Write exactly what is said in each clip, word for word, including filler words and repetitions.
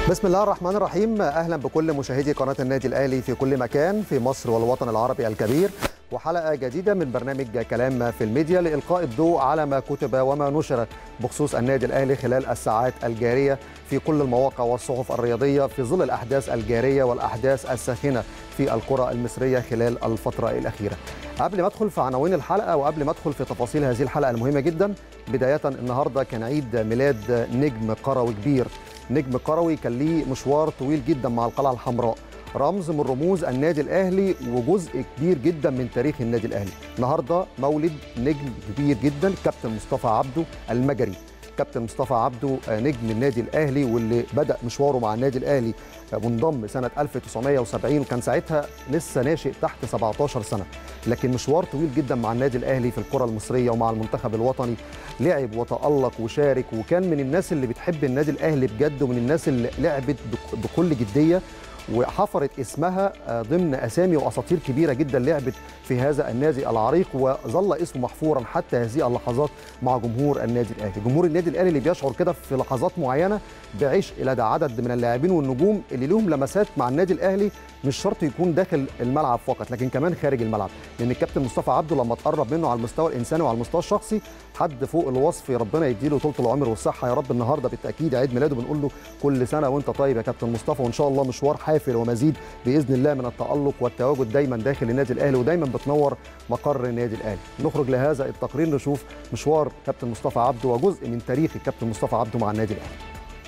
بسم الله الرحمن الرحيم. أهلا بكل مشاهدي قناة النادي الأهلي في كل مكان في مصر والوطن العربي الكبير، وحلقة جديدة من برنامج كلام في الميديا لإلقاء الضوء على ما كتب وما نشر بخصوص النادي الأهلي خلال الساعات الجارية في كل المواقع والصحف الرياضية في ظل الأحداث الجارية والأحداث الساخنة في الكرة المصرية خلال الفترة الأخيرة. قبل ما أدخل في عناوين الحلقة وقبل ما أدخل في تفاصيل هذه الحلقة المهمة جدا، بداية النهاردة كان عيد ميلاد نجم كروي كبير، نجم كروي كان ليه مشوار طويل جدا مع القلعة الحمراء، رمز من رموز النادي الأهلي وجزء كبير جدا من تاريخ النادي الأهلي. النهارده مولد نجم كبير جدا، كابتن مصطفى عبده المجري. كابتن مصطفى عبده نجم النادي الأهلي واللي بدأ مشواره مع النادي الأهلي منضم سنة ألف وتسعمائة وسبعين، وكان ساعتها لسه ناشئ تحت سبعتاشر سنة، لكن مشوار طويل جدا مع النادي الأهلي في الكرة المصرية ومع المنتخب الوطني. لعب وتألق وشارك، وكان من الناس اللي بتحب النادي الأهلي بجد، ومن الناس اللي لعبت بكل جدية وحفرت اسمها ضمن أسامي وأساطير كبيرة جدا لعبت في هذا النادي العريق، وظل اسمه محفورا حتى هذه اللحظات مع جمهور النادي الأهلي. جمهور النادي الأهلي اللي بيشعر كده في لحظات معينة بعشق لدى عدد من اللاعبين والنجوم اللي لهم لمسات مع النادي الأهلي، مش شرط يكون داخل الملعب فقط لكن كمان خارج الملعب، لأن الكابتن مصطفى عبده لما تقرب منه على المستوى الإنساني وعلى المستوى الشخصي حد فوق الوصف. ربنا يديله طول العمر والصحة يا رب. النهارده بالتأكيد عيد ميلاده، بنقول له كل سنة وأنت طيب يا كابتن مصطفى، وإن شاء الله مشوار حافل ومزيد بإذن الله من التألق والتواجد دايما داخل النادي الأهلي، ودايما بتنور مقر النادي الأهلي. نخرج لهذا التقرير نشوف مشوار كابتن مصطفى عبده وجزء من تاريخ الكابتن مصطفى عبده مع النادي الأهلي.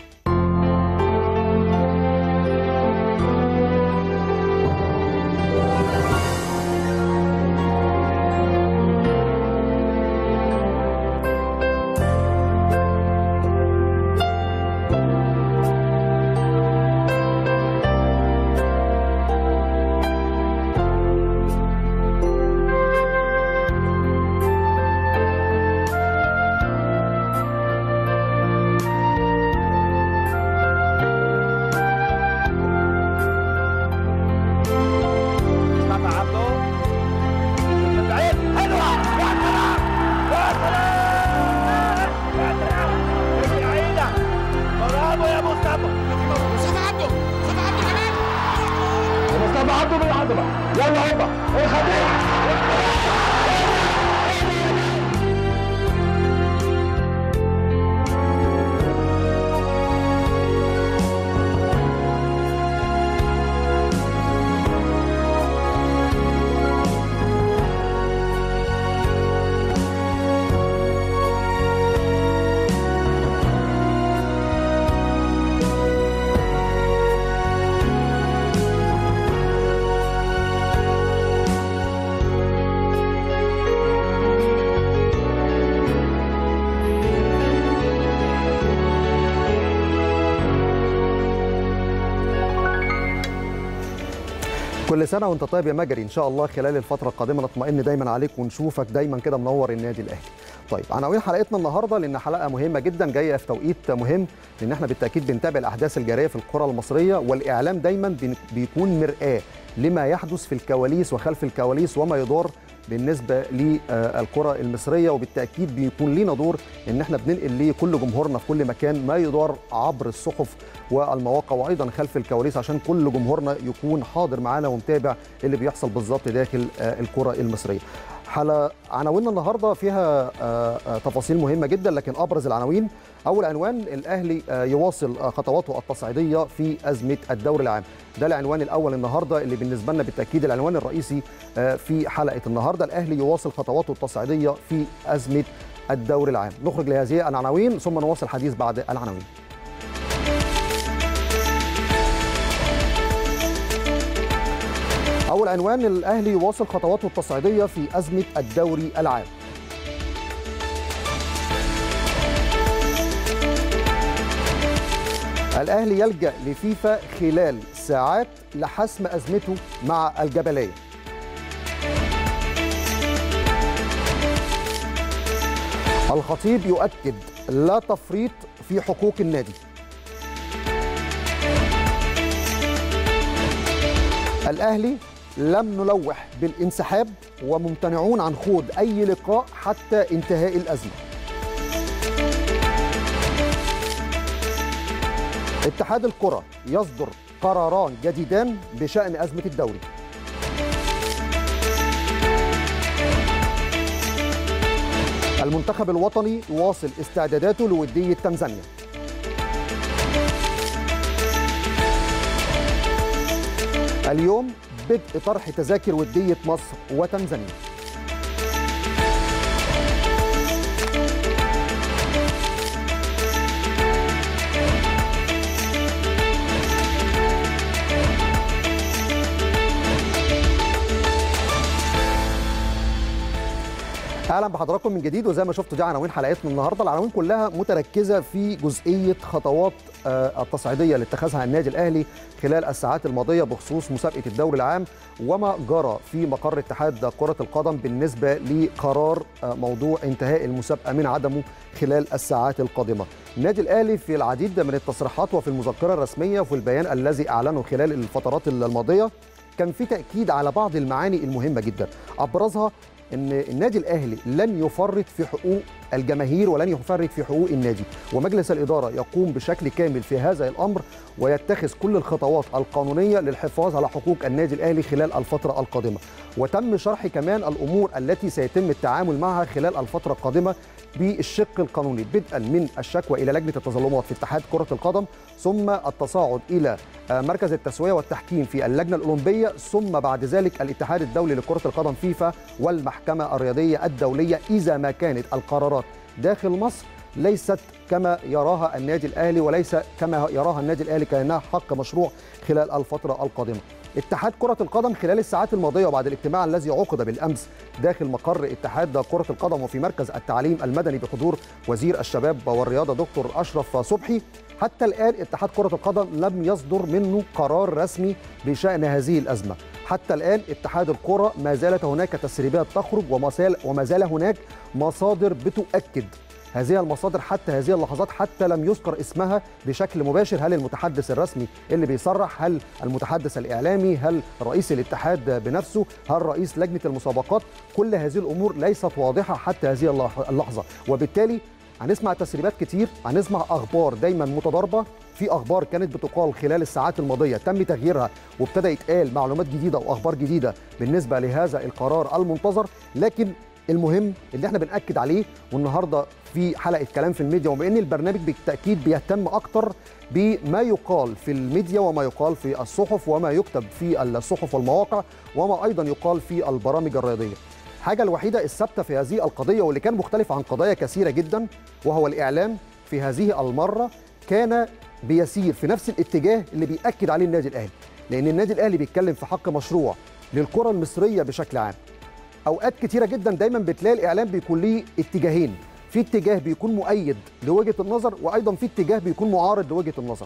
كل سنة وانت طيب يا مجري، ان شاء الله خلال الفترة القادمة نطمئن دايما عليك ونشوفك دايما كده منور النادي الأهلي. طيب عناوين حلقتنا النهارده، لان حلقة مهمة جدا جاية في توقيت مهم، لان احنا بالتأكيد بنتابع الأحداث الجارية في الكرة المصرية، والإعلام دايما بيكون مرآة لما يحدث في الكواليس وخلف الكواليس وما يدور بالنسبة للكرة المصرية، وبالتأكيد بيكون لينا دور ان احنا بننقل لكل جمهورنا في كل مكان ما يدور عبر الصحف والمواقع وايضا خلف الكواليس، عشان كل جمهورنا يكون حاضر معانا ومتابع اللي بيحصل بالظبط داخل الكرة المصرية. حلقة عناويننا النهارده فيها تفاصيل مهمة جدا، لكن ابرز العناوين: اول عنوان، الاهلي يواصل خطواته التصعيدية في أزمة الدوري العام. ده العنوان الاول النهارده اللي بالنسبة لنا بالتأكيد العنوان الرئيسي في حلقة النهارده. الاهلي يواصل خطواته التصعيدية في أزمة الدوري العام. نخرج لهذه العناوين ثم نواصل الحديث بعد العناوين. أول عنوان، الأهلي يواصل خطواته التصعيدية في أزمة الدوري العام. الأهلي يلجأ لفيفا خلال ساعات لحسم أزمته مع الجبلية. الخطيب يؤكد لا تفريط في حقوق النادي. الأهلي لم نلوح بالانسحاب وممتنعون عن خوض أي لقاء حتى انتهاء الأزمة. اتحاد الكرة يصدر قراران جديدان بشأن أزمة الدوري. المنتخب الوطني يواصل استعداداته لودية تنزانيا. اليوم بدء طرح تذاكر ودية مصر وتنزانيا. اهلا بحضراتكم من جديد، وزي ما شفتوا دي عناوين حلقتنا النهارده. العناوين كلها متركزه في جزئيه خطوات التصعيديه اللي اتخذها النادي الاهلي خلال الساعات الماضيه بخصوص مسابقه الدوري العام وما جرى في مقر اتحاد كره القدم بالنسبه لقرار موضوع انتهاء المسابقه من عدمه خلال الساعات القادمه. النادي الاهلي في العديد من التصريحات وفي المذكره الرسميه وفي البيان الذي اعلنه خلال الفترات الماضيه كان في تاكيد على بعض المعاني المهمه جدا، ابرزها ان النادي الاهلي لن يفرط في حقوق الجماهير ولن يفرط في حقوق النادي، ومجلس الاداره يقوم بشكل كامل في هذا الامر ويتخذ كل الخطوات القانونيه للحفاظ على حقوق النادي الاهلي خلال الفتره القادمه. وتم شرح كمان الامور التي سيتم التعامل معها خلال الفتره القادمه بالشق القانوني، بدءا من الشكوى الى لجنه التظلمات في اتحاد كره القدم، ثم التصاعد الى مركز التسويه والتحكيم في اللجنه الاولمبيه، ثم بعد ذلك الاتحاد الدولي لكره القدم فيفا والمحكمه الرياضيه الدوليه، اذا ما كانت القرارات داخل مصر ليست كما يراها النادي الاهلي وليس كما يراها النادي الاهلي كانها حق مشروع خلال الفتره القادمه. اتحاد كرة القدم خلال الساعات الماضية وبعد الاجتماع الذي عقد بالأمس داخل مقر اتحاد كرة القدم وفي مركز التعليم المدني بحضور وزير الشباب والرياضة دكتور أشرف صبحي، حتى الآن اتحاد كرة القدم لم يصدر منه قرار رسمي بشأن هذه الأزمة. حتى الآن اتحاد الكرة ما زالت هناك تسريبات تخرج وما زال هناك مصادر بتؤكد هذه المصادر حتى هذه اللحظات، حتى لم يذكر اسمها بشكل مباشر. هل المتحدث الرسمي اللي بيصرح؟ هل المتحدث الإعلامي؟ هل رئيس الاتحاد بنفسه؟ هل رئيس لجنة المسابقات؟ كل هذه الأمور ليست واضحة حتى هذه اللحظة، وبالتالي هنسمع تسريبات كتير، هنسمع أخبار دايما متضاربة. في أخبار كانت بتقال خلال الساعات الماضية تم تغييرها وابتدى يتقال معلومات جديدة وأخبار جديدة بالنسبة لهذا القرار المنتظر، لكن المهم اللي احنا بنأكد عليه والنهارده في حلقه كلام في الميديا، وبان البرنامج بالتاكيد بيهتم اكتر بما يقال في الميديا وما يقال في الصحف وما يكتب في الصحف والمواقع وما ايضا يقال في البرامج الرياضيه. الحاجه الوحيده الثابته في هذه القضيه واللي كان مختلف عن قضايا كثيره جدا وهو الاعلام في هذه المره كان بيسير في نفس الاتجاه اللي بيأكد عليه النادي الاهلي، لان النادي الاهلي بيتكلم في حق مشروع للكره المصريه بشكل عام. اوقات كتيره جدا دايما بتلاقي الاعلام بيكون ليه اتجاهين، في اتجاه بيكون مؤيد لوجهه النظر وايضا في اتجاه بيكون معارض لوجهه النظر.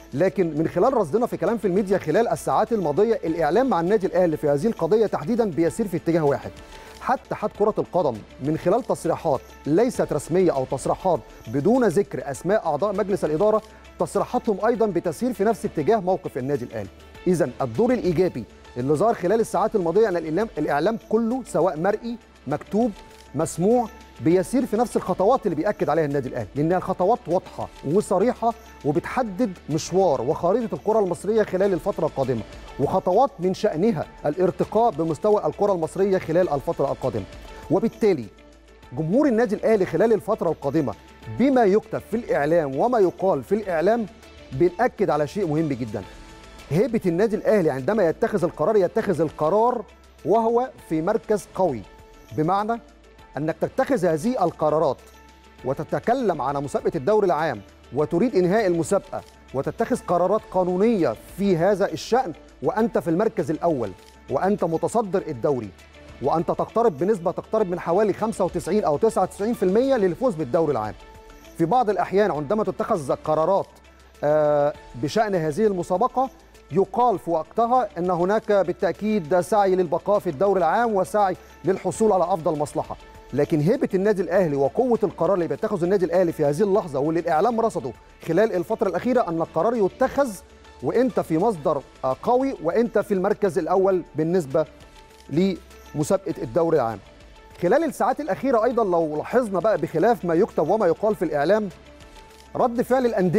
لكن من خلال رصدنا في كلام في الميديا خلال الساعات الماضيه الاعلام مع النادي الاهلي في هذه القضيه تحديدا بيسير في اتجاه واحد. حتى اتحاد كره القدم من خلال تصريحات ليست رسميه او تصريحات بدون ذكر اسماء اعضاء مجلس الاداره، تصريحاتهم ايضا بتسير في نفس اتجاه موقف النادي الاهلي. اذا الدور الايجابي اللي ظهر خلال الساعات الماضيه ان الاعلام الاعلام كله سواء مرئي مكتوب مسموع بيسير في نفس الخطوات اللي بيأكد عليها النادي الاهلي، لانها الخطوات واضحه وصريحه وبتحدد مشوار وخريطه الكره المصريه خلال الفتره القادمه، وخطوات من شأنها الارتقاء بمستوى الكره المصريه خلال الفتره القادمه. وبالتالي جمهور النادي الاهلي خلال الفتره القادمه بما يكتب في الاعلام وما يقال في الاعلام بنأكد على شيء مهم جدا. هيبة النادي الأهلي عندما يتخذ القرار يتخذ القرار وهو في مركز قوي، بمعنى أنك تتخذ هذه القرارات وتتكلم عن مسابقة الدوري العام وتريد إنهاء المسابقة وتتخذ قرارات قانونية في هذا الشأن وأنت في المركز الأول وأنت متصدر الدوري وأنت تقترب بنسبة تقترب من حوالي خمسة وتسعين أو تسعة وتسعين بالمئة للفوز بالدوري العام. في بعض الأحيان عندما تتخذ قرارات بشأن هذه المسابقة يقال في وقتها أن هناك بالتأكيد سعي للبقاء في الدوري العام وسعي للحصول على أفضل مصلحة، لكن هيبة النادي الأهلي وقوة القرار اللي بيتخذه النادي الأهلي في هذه اللحظة واللي الإعلام رصده خلال الفترة الأخيرة أن القرار يتخذ وأنت في مصدر قوي وأنت في المركز الأول بالنسبة لمسابقة الدوري العام. خلال الساعات الأخيرة أيضا لو لاحظنا بقى بخلاف ما يكتب وما يقال في الإعلام رد فعل الأندية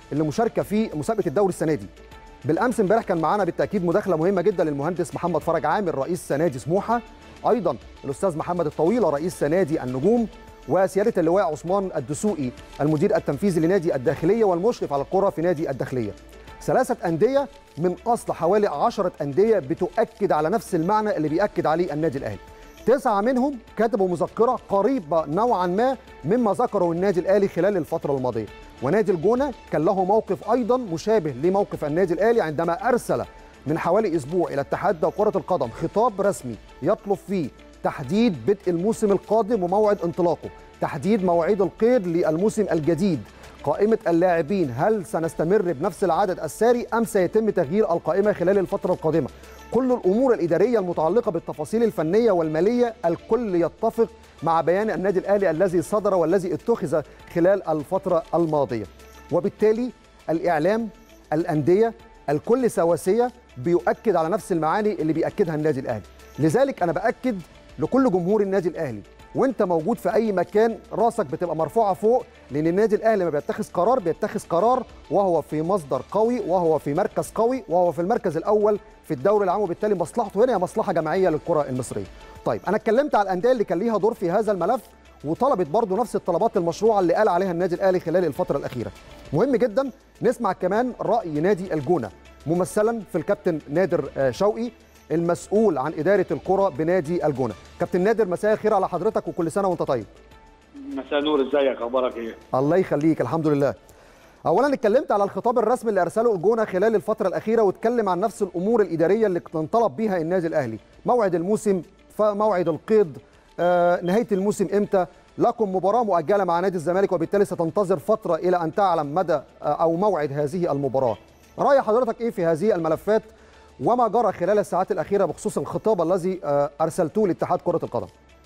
اللي مشاركه في مسابقه الدوري السنه دي. بالامس امبارح كان معانا بالتاكيد مداخله مهمه جدا للمهندس محمد فرج عامر رئيس نادي سموحه، ايضا الاستاذ محمد الطويله رئيس نادي النجوم، وسياده اللواء عثمان الدسوقي المدير التنفيذي لنادي الداخليه والمشرف على الكره في نادي الداخليه. ثلاثه انديه من اصل حوالي عشرة انديه بتؤكد على نفس المعنى اللي بيأكد عليه النادي الاهلي. تسعه منهم كتبوا مذكره قريبه نوعا ما مما ذكره النادي الاهلي خلال الفتره الماضيه، ونادي الجونه كان له موقف ايضا مشابه لموقف النادي الاهلي عندما ارسل من حوالي اسبوع الى اتحاد كره القدم خطاب رسمي يطلب فيه تحديد بدء الموسم القادم وموعد انطلاقه، تحديد مواعيد القيد للموسم الجديد، قائمة اللاعبين هل سنستمر بنفس العدد الساري أم سيتم تغيير القائمة خلال الفترة القادمة. كل الأمور الإدارية المتعلقة بالتفاصيل الفنية والمالية الكل يتفق مع بيان النادي الأهلي الذي صدر والذي اتخذ خلال الفترة الماضية. وبالتالي الإعلام، الأندية، الكل سواسية بيؤكد على نفس المعاني اللي بيأكدها النادي الأهلي. لذلك أنا بأكد لكل جمهور النادي الأهلي وانت موجود في اي مكان راسك بتبقى مرفوعه فوق، لان النادي الاهلي لما بيتخذ قرار بيتخذ قرار وهو في مصدر قوي وهو في مركز قوي وهو في المركز الاول في الدوري العام، وبالتالي مصلحته هنا هي مصلحه جماعيه للكره المصريه. طيب انا اتكلمت على الانديه اللي كان ليها دور في هذا الملف وطلبت برضو نفس الطلبات المشروعه اللي قال عليها النادي الاهلي خلال الفتره الاخيره. مهم جدا نسمع كمان راي نادي الجونه ممثلا في الكابتن نادر شوقي المسؤول عن إدارة الكرة بنادي الجونة. كابتن نادر مساء الخير على حضرتك وكل سنة وانت طيب. مساء النور، ازيك، اخبارك ايه؟ الله يخليك، الحمد لله. أولا اتكلمت على الخطاب الرسمي اللي أرسله الجونة خلال الفترة الأخيرة واتكلم عن نفس الأمور الإدارية اللي انطلب بيها النادي الأهلي، موعد الموسم، موعد القيد، آه، نهاية الموسم إمتى، لكم مباراة مؤجلة مع نادي الزمالك وبالتالي ستنتظر فترة إلى أن تعلم مدى آه، أو موعد هذه المباراة. رأي حضرتك إيه في هذه الملفات وما جرى خلال الساعات الأخيرة بخصوص الخطاب الذي أرسلتوه لاتحاد كرة القدم؟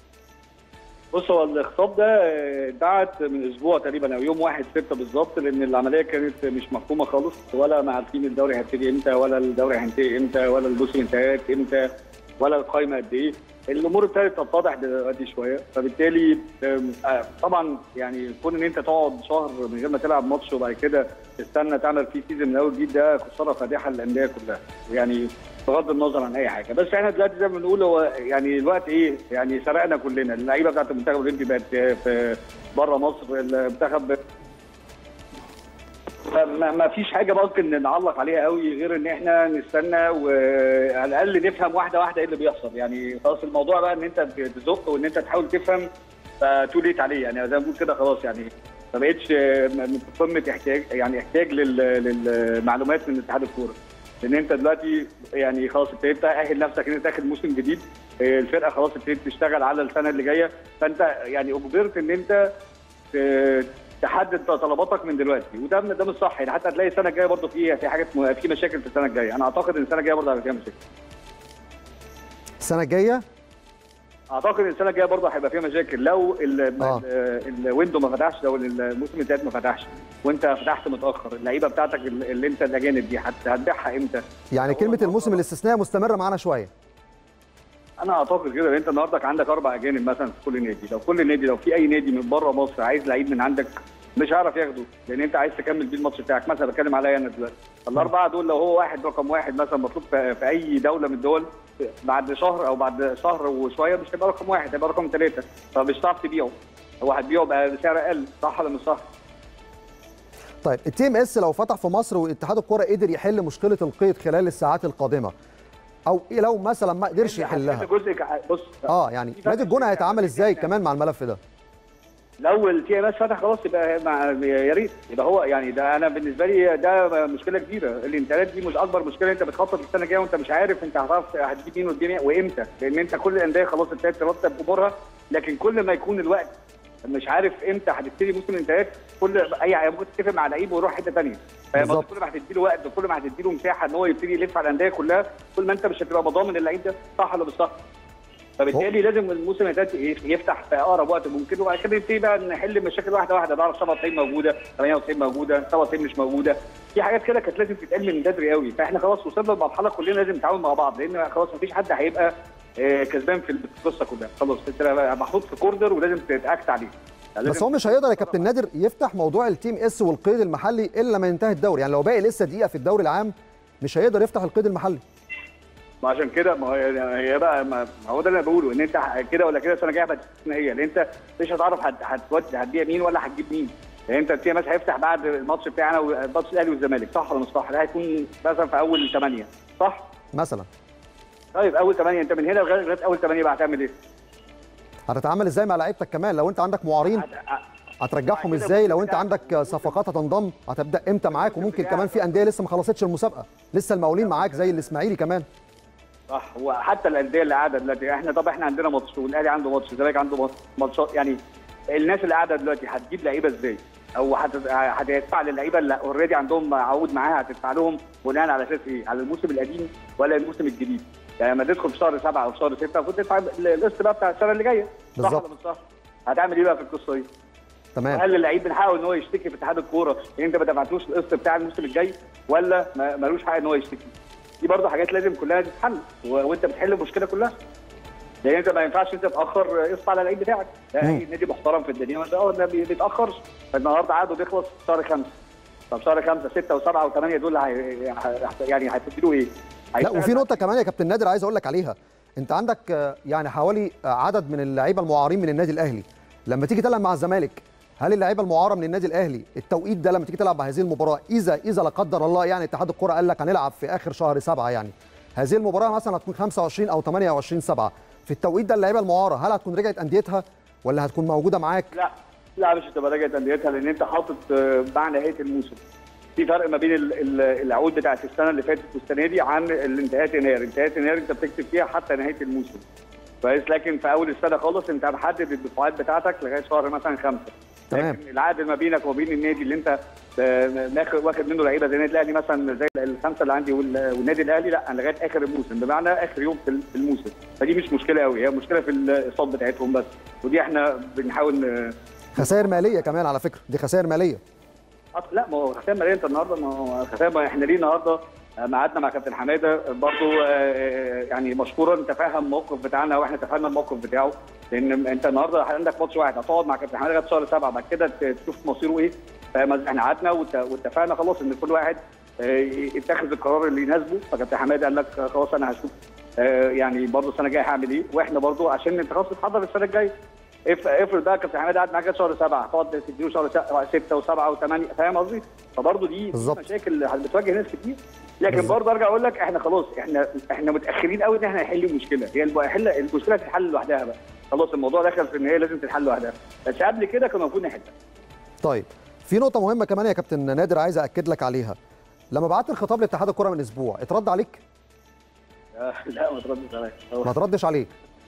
بص، هو الخطاب ده اتبعت من اسبوع تقريبا او يوم واحد ستة بالظبط، لان العمليه كانت مش مفهومه خالص، ولا ما عارفين الدوري هيبتدي امتى ولا الدوري هينتهي امتى ولا الموسم انتهت امتى ولا القائمه قد ايه. الامور ابتدت تتضح دلوقتي شويه، فبالتالي طبعا يعني كون ان انت تقعد شهر من غير ما تلعب ماتش وبعد كده تستنى تعمل فيه سيزون من اول جديد، ده خساره فادحه للانديه كلها، يعني بغض النظر عن اي حاجه. بس احنا دلوقتي زي ما بنقول هو يعني الوقت ايه، يعني سرقنا كلنا، اللعيبه بتاعت المنتخب الاولمبي بقت في بره مصر، المنتخب ما, ما فيش حاجه ممكن نعلق عليها قوي غير ان احنا نستنى وعلى الاقل نفهم واحده واحده ايه اللي بيحصل. يعني خلاص الموضوع بقى ان انت بتزق وان انت تحاول تفهم، فتو ليت عليه، يعني زي ما بنقول كده خلاص، يعني ما بقتش قمه احتياج، يعني احتياج للمعلومات من اتحاد الكوره، لان انت دلوقتي يعني خلاص ابتديت تاهل نفسك ان انت داخل موسم جديد، الفرقه خلاص ابتدت تشتغل على السنه اللي جايه، فانت يعني اجبرت ان انت تحدد طلباتك من دلوقتي، وده ده مش صح. يعني حتى هتلاقي السنه الجايه برضه في في حاجات في مشاكل في السنه الجايه، انا اعتقد ان السنه الجايه برضه هيبقى فيها مشاكل. السنه الجايه؟ اعتقد ان السنه الجايه برضه هيبقى فيها مشاكل لو الويندو ما فتحش، لو الموسم الثالث ما فتحش وانت فتحت متاخر، اللعيبه بتاعتك اللي انت الاجانب دي هتبيعها امتى؟ يعني كلمه الموسم الاستثنائي مستمره معانا شويه. انا اعتقد كده، لان انت النهارده عندك اربع اجانب مثلا في كل نادي، لو كل نادي لو في اي نادي من بره مصر عايز لعيب من عندك مش هيعرف ياخده، لان انت عايز تكمل بيه الماتش بتاعك. مثلا بتكلم عليا انا دلوقتي، الاربعه دول لو هو واحد رقم واحد مثلا مطلوب في اي دوله من الدول، بعد شهر او بعد شهر وشويه مش هيبقى رقم واحد، هيبقى رقم ثلاثه، فمش هتعرف تبيعه، هو هتبيعه بقى بسعر اقل، صح ولا مش صح؟ طيب التي ام اس لو فتح في مصر واتحاد الكوره قدر يحل مشكله القيد خلال الساعات القادمه، او لو مثلا ما قدرش يحلها، جزء بص اه يعني نادي الجونه هيتعامل ازاي كمان مع الملف ده؟ لو التي ام اس فتح خلاص يبقى يا ريت، يبقى هو يعني ده انا بالنسبه لي ده مشكله كبيره. الانتقالات دي مش اكبر مشكله، انت بتخطط السنه الجايه وانت مش عارف انت هتعرف هتجيب مين والدنيا وامتى، لان انت كل الانديه خلاص ابتدت ترتب امورها، لكن كل ما يكون الوقت مش عارف امتى هتبتدي موسم الانتقالات، كل اي ممكن تتفق مع لعيب ويروح حته ثانيه، فكل ما هتدي له وقت وكل ما هتدي له مساحه ان هو يبتدي يلف على الانديه كلها، كل ما انت مش هتبقى مضامن اللعيب ده صح ولا مش صح. فبالتالي لازم الموسم الثالث يفتح في اقرب وقت ممكن، وبعد كده نبتدي بقى نحل مشاكل واحده واحده، نعرف سبعة وتسعين موجوده، ثمانية وتسعين موجوده، سبعة وتسعين مش موجوده، في حاجات كده كانت لازم تتقال من بدري قوي. فاحنا خلاص وصلنا لمرحله كلنا لازم نتعاون مع بعض، لان خلاص مفيش حد هيبقى كسبان في القصه كلها، خلاص انت محطوط في كوردر ولازم تتاكد عليه. بس هو مش هيقدر يا كابتن نادر يفتح موضوع التيم اس والقيد المحلي الا ما ينتهي الدوري، يعني لو باقي لسه دقيقه في الدوري العام مش هيقدر يفتح القيد المحلي. ما عشان كده ما هي هي بقى ما هو ده اللي انا بقوله، ان انت كده ولا كده السنه الجايه هتبقى استثنائيه، لان انت مش هتعرف هتودي هتبيع مين ولا هتجيب مين. يعني انت التيم اس هيفتح بعد الماتش بتاعنا والماتش الاهلي والزمالك، صح ولا مش صح؟ ده هيكون مثلا في اول ثمانيه، صح؟ مثلا. طيب اول ثمانيه، انت من هنا لغايه اول ثمانيه بقى هتعمل ايه؟ هتتعامل ازاي مع لعيبتك كمان لو انت عندك معارين؟ هترجعهم ازاي؟ لو انت عندك صفقات هتنضم هتبدا امتى معاك؟ وممكن كمان في انديه لسه ما خلصتش المسابقه، لسه المقاولين معاك زي الاسماعيلي كمان. صح، وحتى الانديه اللي قاعده دلوقتي، احنا طب احنا عندنا ماتش والاهلي عنده ماتش والزمالك عنده ماتشات، يعني الناس اللي قاعده دلوقتي هتجيب لعيبه ازاي؟ او هتدفع للعيبه اللي اوريدي عندهم عقود معاها، هتدفع لهم بناء على اساس ايه؟ على الموسم القديم ولا الموسم الجديد؟ يعني لما تدخل في شهر سبعه او في شهر سته المفروض تدفع القسط بقى بتاع السنه اللي جايه، صح ولا مش صح؟ هتعمل ايه بقى في القصه دي؟ تمام. هل اللعيب من حقه ان هو يشتكي في اتحاد الكوره ان انت ما دفعتلوش القسط بتاع الموسم الجاي، ولا ملوش حق ان هو يشتكي؟ دي برضه حاجات لازم كلها تتحل وانت بتحل المشكله كلها. لان انت ما ينفعش انت تاخر قسط على اللعيب بتاعك، ده اي نادي محترم في الدنيا ما بيتاخرش. فالنهارده عقده بيخلص في شهر خمسه، طب شهر خمسه سته وسبعه وثمانيه دول هي... يعني هتديله ايه؟ لا وفي نقطه كمان يا كابتن نادر عايز اقول لك عليها، انت عندك يعني حوالي عدد من اللعيبه المعارين من النادي الاهلي، لما تيجي تلعب مع الزمالك هل اللعيبه المعاره من النادي الاهلي التوقيت ده لما تيجي تلعب هذه المباراه اذا اذا لا قدر الله يعني اتحاد الكره قال لك هنلعب في اخر شهر سبعه، يعني هذه المباراه مثلا هتكون خمسة وعشرين او ثمانية وعشرين سبعه، في التوقيت ده اللعيبه المعاره هل هتكون رجعت انديتها ولا هتكون موجوده معاك؟ لا لا مش هتبقى رجعت انديتها، لان انت حاطط مع نهايه الموسم في فرق ما بين العقود بتاعت السنه اللي فاتت والسنه دي عن الانتهاءات يناير، انتهاءات يناير انت بتكتب فيها حتى نهايه الموسم كويس، لكن في اول السنه خالص انت محدد الدفعات بتاعتك لغايه شهر مثلا خمسه. تمام. لكن العقد ما بينك وبين النادي اللي انت واخد منه لعيبه زي النادي الاهلي مثلا، زي الخمسه اللي عندي والنادي الاهلي، لا لغايه اخر الموسم، بمعنى اخر يوم في الموسم، فدي مش مشكله قوي، هي مشكله في الاقساط بتاعتهم بس، ودي احنا بنحاول. خسائر ماليه كمان على فكره، دي خسائر ماليه. لا ما هو خسائر ماليه، انت النهارده ما هو خسائر، احنا ليه النهارده قعدنا مع كابتن حماده برضه يعني مشكورا تفهم الموقف بتاعنا واحنا تفهمنا الموقف بتاعه، لان انت النهارده عندك ماتش واحد هتقعد مع كابتن حماده لغايه شهر سبعه، بعد كده تشوف مصيره ايه. احنا قعدنا واتفقنا خلاص ان كل واحد يتخذ القرار اللي يناسبه، فكابتن حماده قال لك خلاص انا هشوف يعني برضه السنه الجايه هعمل ايه، واحنا برضه عشان انت خلاص تتحضر السنه الجايه. افرض بقى كابتن حماده قعد معاك شهر سبعه، هتقعد تديله شهر سته وسبعه وثمانيه، فاهم قصدي؟ فبرضه دي بالزبط. مشاكل بتواجه ناس كتير، لكن برضه ارجع اقول لك احنا خلاص احنا احنا متاخرين قوي ان احنا نحل المشكله، هي الحل المشكله تتحل لوحدها بقى، خلاص الموضوع دخل في ان هي لازم تتحل لوحدها، بس قبل كده كان المفروض نحلها. طيب في نقطه مهمه كمان يا كابتن نادر عايز اكد لك عليها، لما بعت الخطاب لاتحاد الكره من اسبوع اترد عليك؟ لا ما تردش عليك. ما تردش عليك.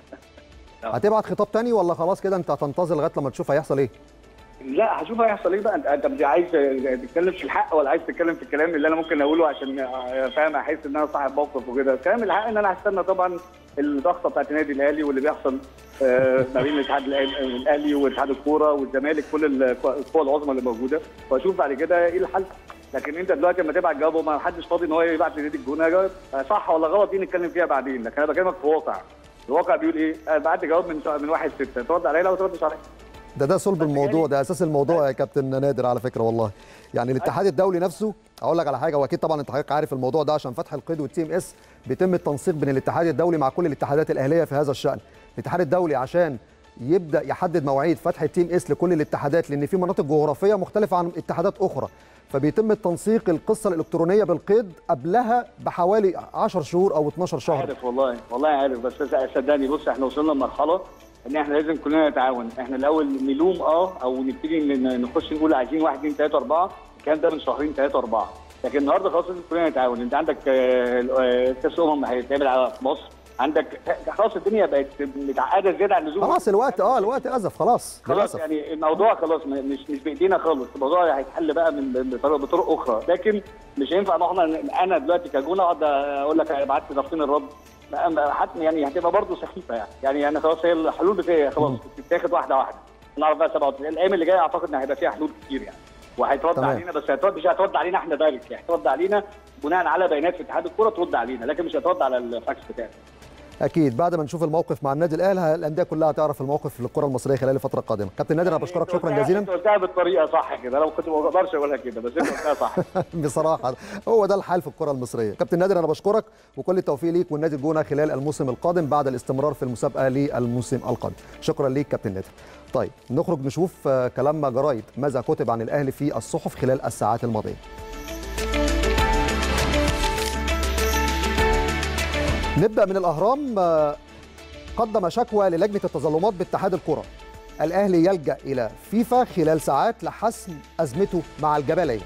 هتبعت خطاب تاني ولا خلاص كده انت هتنتظر لغايه لما تشوف هيحصل ايه؟ لا هشوف هيحصل ايه بقى، انت انت عايز تتكلم في الحق ولا عايز تتكلم في الكلام اللي انا ممكن اقوله عشان فاهم احس ان انا صاحب موقف وكده؟ الكلام الحق ان انا هستنى طبعا الضغطه بتاعت النادي الاهلي واللي بيحصل ما بين الاتحاد الاهلي واتحاد الكوره والزمالك، كل القوى العظمى اللي موجوده، واشوف بعد كده ايه الحل. لكن انت دلوقتي لما تبعت جواب وما حدش فاضي ان هو يبعت لنادي الجونه جواب صح ولا غلط دي نتكلم فيها بعدين، لكن انا بكلمك في واقع. الواقع بيقول ايه؟ بعت جواب من من واحد سته، ترد عليا لا ما تردش عليا. ده ده صلب الموضوع، ده اساس الموضوع يا كابتن نادر على فكره والله. يعني الاتحاد الدولي نفسه اقول لك على حاجه، واكيد طبعا انت حضرتك عارف الموضوع ده عشان فتح القيد والتيم اس بيتم التنسيق بين الاتحاد الدولي مع كل الاتحادات الاهليه في هذا الشان. الاتحاد الدولي عشان يبدا يحدد مواعيد فتح التيم اس لكل الاتحادات، لان في مناطق جغرافيه مختلفه عن اتحادات اخرى، فبيتم التنسيق القصه الالكترونيه بالقيد قبلها بحوالي عشرة شهور او اتناشر شهر. عارف والله والله عارف، بس صدقني بص احنا وصلنا لمرحله ان احنا لازم كلنا نتعاون، احنا الاول نلوم اه او نبتدي نخش نقول عايزين واحد اثنين ثلاثه اربعه، الكلام ده من شهرين ثلاثه اربعه، لكن النهارده خلاص لازم كلنا نتعاون. انت عندك كاس امم هيتعمل في مصر، عندك خلاص الدنيا بقت متعقده زياده عن اللزوم، خلاص الوقت اه الوقت ازف خلاص خلاص للأسف. يعني الموضوع خلاص مش مش بايدينا خالص، الموضوع هيتحل بقى من بطرق, بطرق اخرى، لكن مش هينفع ان احنا انا دلوقتي كجونه اقعد اقول لك ابعت لي ضغطين الرد، حتى يعني هتبقى برضه سخيفه يعني يعني انا خلاص هي الحلول بتاعي خلاص بتتاخد واحده واحده، نعرف بقى سبعة وتسعين الايام اللي جايه اعتقد ان هيبقى فيها حلول كتير يعني، وهيترد علينا، بس هيترد مش هيترد علينا احنا دايركت، يعني هيترد علينا بناء على بيانات في اتحاد الكوره ترد علينا، لكن مش هيترد على الفاكس بتاعنا. اكيد بعد ما نشوف الموقف مع النادي الاهلي الانديه كلها هتعرف الموقف للكره المصريه خلال الفتره القادمه. كابتن نادر انا بشكرك شكرا جزيلا. انت قلتها بالطريقه صح كده، انا كنت ما اقدرش اقولها كده بس انت قلتها صح. بصراحه هو ده الحال في الكره المصريه. كابتن نادر انا بشكرك وكل التوفيق ليك والنادي الجونه خلال الموسم القادم بعد الاستمرار في المسابقه للموسم القادم. شكرا ليك كابتن نادر. طيب نخرج نشوف كلام جرايد ماذا كتب عن الاهلي في الصحف خلال الساعات الماضيه. نبدا من الاهرام. قدم شكوى للجنه التظلمات باتحاد الكره. الاهلي يلجا الى فيفا خلال ساعات لحسم ازمته مع الجبليه.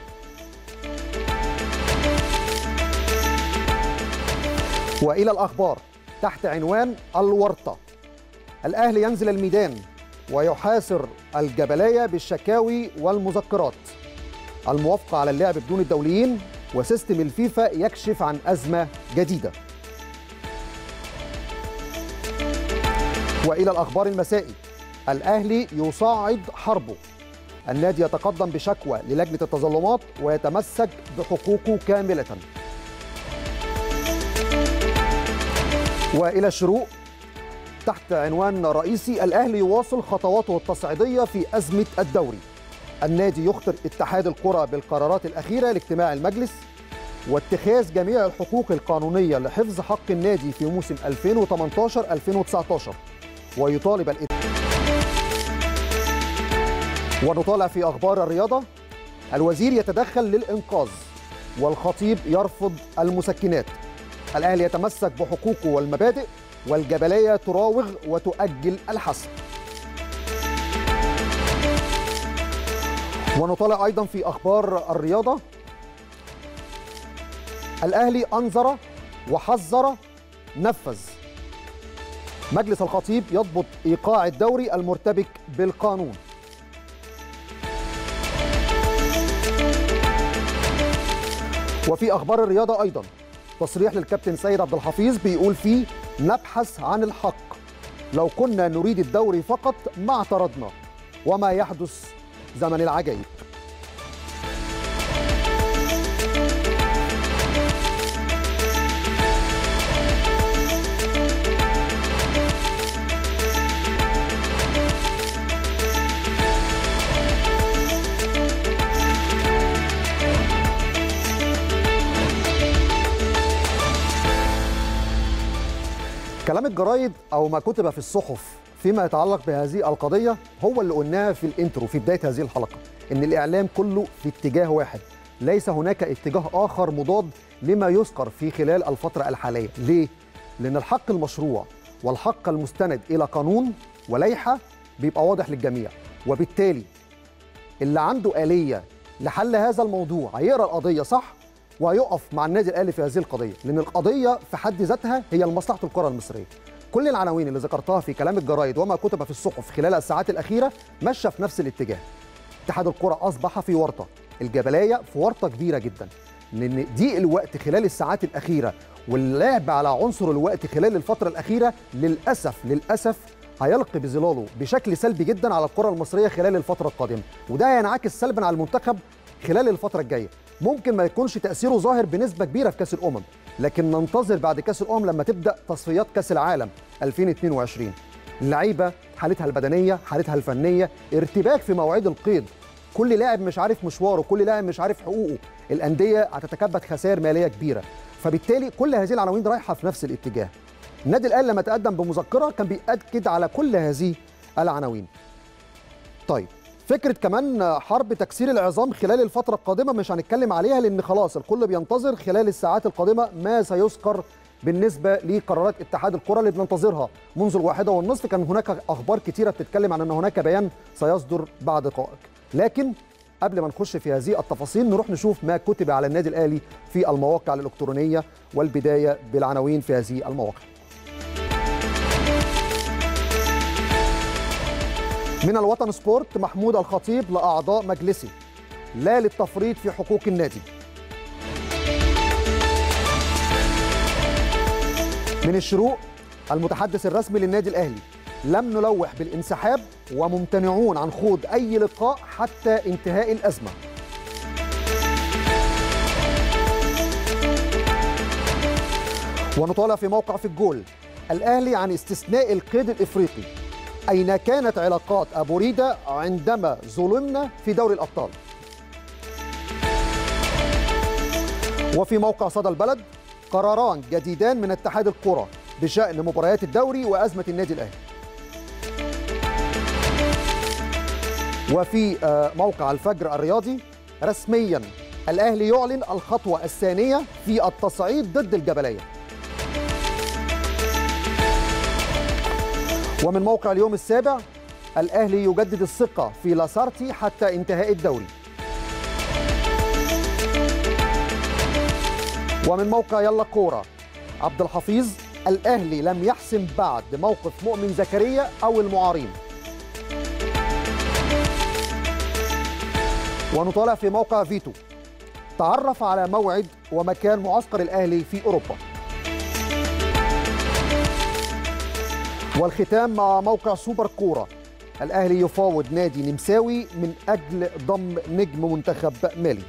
والى الاخبار تحت عنوان الورطه. الاهلي ينزل الميدان ويحاصر الجبليه بالشكاوي والمذكرات. الموافقه على اللعب بدون الدوليين وسيستم الفيفا يكشف عن ازمه جديده. والى الاخبار المسائي. الاهلي يصاعد حربه. النادي يتقدم بشكوى للجنه التظلمات ويتمسك بحقوقه كامله. والى الشروق تحت عنوان رئيسي. الاهلي يواصل خطواته التصعيديه في ازمه الدوري. النادي يخطر اتحاد الكره بالقرارات الاخيره لاجتماع المجلس واتخاذ جميع الحقوق القانونيه لحفظ حق النادي في موسم ألفين وثمانية عشر ألفين وتسعة عشر. ويطالب الإد... ونطالع في أخبار الرياضة. الوزير يتدخل للإنقاذ والخطيب يرفض المسكنات. الأهلي يتمسك بحقوقه والمبادئ والجبلية تراوغ وتؤجل الحسم. ونطالع أيضا في أخبار الرياضة. الأهلي أنذر وحذر نفذ. مجلس الخطيب يضبط إيقاع الدوري المرتبك بالقانون. وفي أخبار الرياضة أيضا تصريح للكابتن سيد عبد الحفيظ بيقول فيه نبحث عن الحق. لو كنا نريد الدوري فقط ما اعترضنا وما يحدث زمن العجائب. كلام الجرايد أو ما كتب في الصحف فيما يتعلق بهذه القضية هو اللي قلناها في الانترو في بداية هذه الحلقة، إن الإعلام كله في اتجاه واحد، ليس هناك اتجاه آخر مضاد لما يذكر في خلال الفترة الحالية. ليه؟ لأن الحق المشروع والحق المستند إلى قانون ولائحة بيبقى واضح للجميع، وبالتالي اللي عنده آلية لحل هذا الموضوع هيقرأ القضية صح وهيقف مع النادي الاهلي في هذه القضيه، لان القضيه في حد ذاتها هي لمصلحه الكره المصريه. كل العناوين اللي ذكرتها في كلام الجرايد وما كتب في الصحف خلال الساعات الاخيره ماشيه في نفس الاتجاه. اتحاد الكره اصبح في ورطه، الجبليه في ورطه كبيره جدا، لان ضيق الوقت خلال الساعات الاخيره واللعب على عنصر الوقت خلال الفتره الاخيره للاسف للاسف هيلقي بظلاله بشكل سلبي جدا على الكره المصريه خلال الفتره القادمه، وده ينعكس سلبا على المنتخب خلال الفتره الجايه. ممكن ما يكونش تأثيره ظاهر بنسبة كبيرة في كأس الأمم، لكن ننتظر بعد كأس الأمم لما تبدأ تصفيات كأس العالم ألفين واثنين وعشرين. اللعيبة حالتها البدنية، حالتها الفنية، ارتباك في مواعيد القيد، كل لاعب مش عارف مشواره، كل لاعب مش عارف حقوقه، الأندية هتتكبد خسائر مالية كبيرة، فبالتالي كل هذه العناوين رايحة في نفس الاتجاه. النادي الأهلي لما تقدم بمذكرة كان بيأكد على كل هذه العناوين. طيب فكرة كمان حرب تكسير العظام خلال الفترة القادمة مش هنتكلم عليها، لأن خلاص الكل بينتظر خلال الساعات القادمة ما سيذكر بالنسبة لقرارات اتحاد الكرة اللي بننتظرها منذ الواحدة والنصف. كان هناك أخبار كتيرة بتتكلم عن أن هناك بيان سيصدر بعد دقائق، لكن قبل ما نخش في هذه التفاصيل نروح نشوف ما كتب على النادي الأهلي في المواقع الإلكترونية، والبداية بالعناوين في هذه المواقع. من الوطن سبورت: محمود الخطيب لأعضاء مجلسه لا للتفريط في حقوق النادي. من الشروق: المتحدث الرسمي للنادي الأهلي: لم نلوح بالانسحاب وممتنعون عن خوض أي لقاء حتى انتهاء الأزمة. ونطالع في موقع في الجول: الأهلي عن استثناء القيد الإفريقي. أين كانت علاقات أبو ريدة عندما ظلمنا في دوري الأبطال؟ وفي موقع صدى البلد قراران جديدان من اتحاد الكرة بشأن مباريات الدوري وأزمة النادي الأهلي. وفي موقع الفجر الرياضي رسميا الأهلي يعلن الخطوة الثانية في التصعيد ضد الجبلية. ومن موقع اليوم السابع الأهلي يجدد الثقة في لاسارتي حتى انتهاء الدوري. ومن موقع يلا كورة عبد الحفيظ الأهلي لم يحسم بعد موقف مؤمن زكريا أو المعارين. ونطالع في موقع فيتو تعرف على موعد ومكان معسكر الأهلي في أوروبا. والختام مع موقع سوبر كورة الأهلي يفاوض نادي نمساوي من أجل ضم نجم منتخب مالي.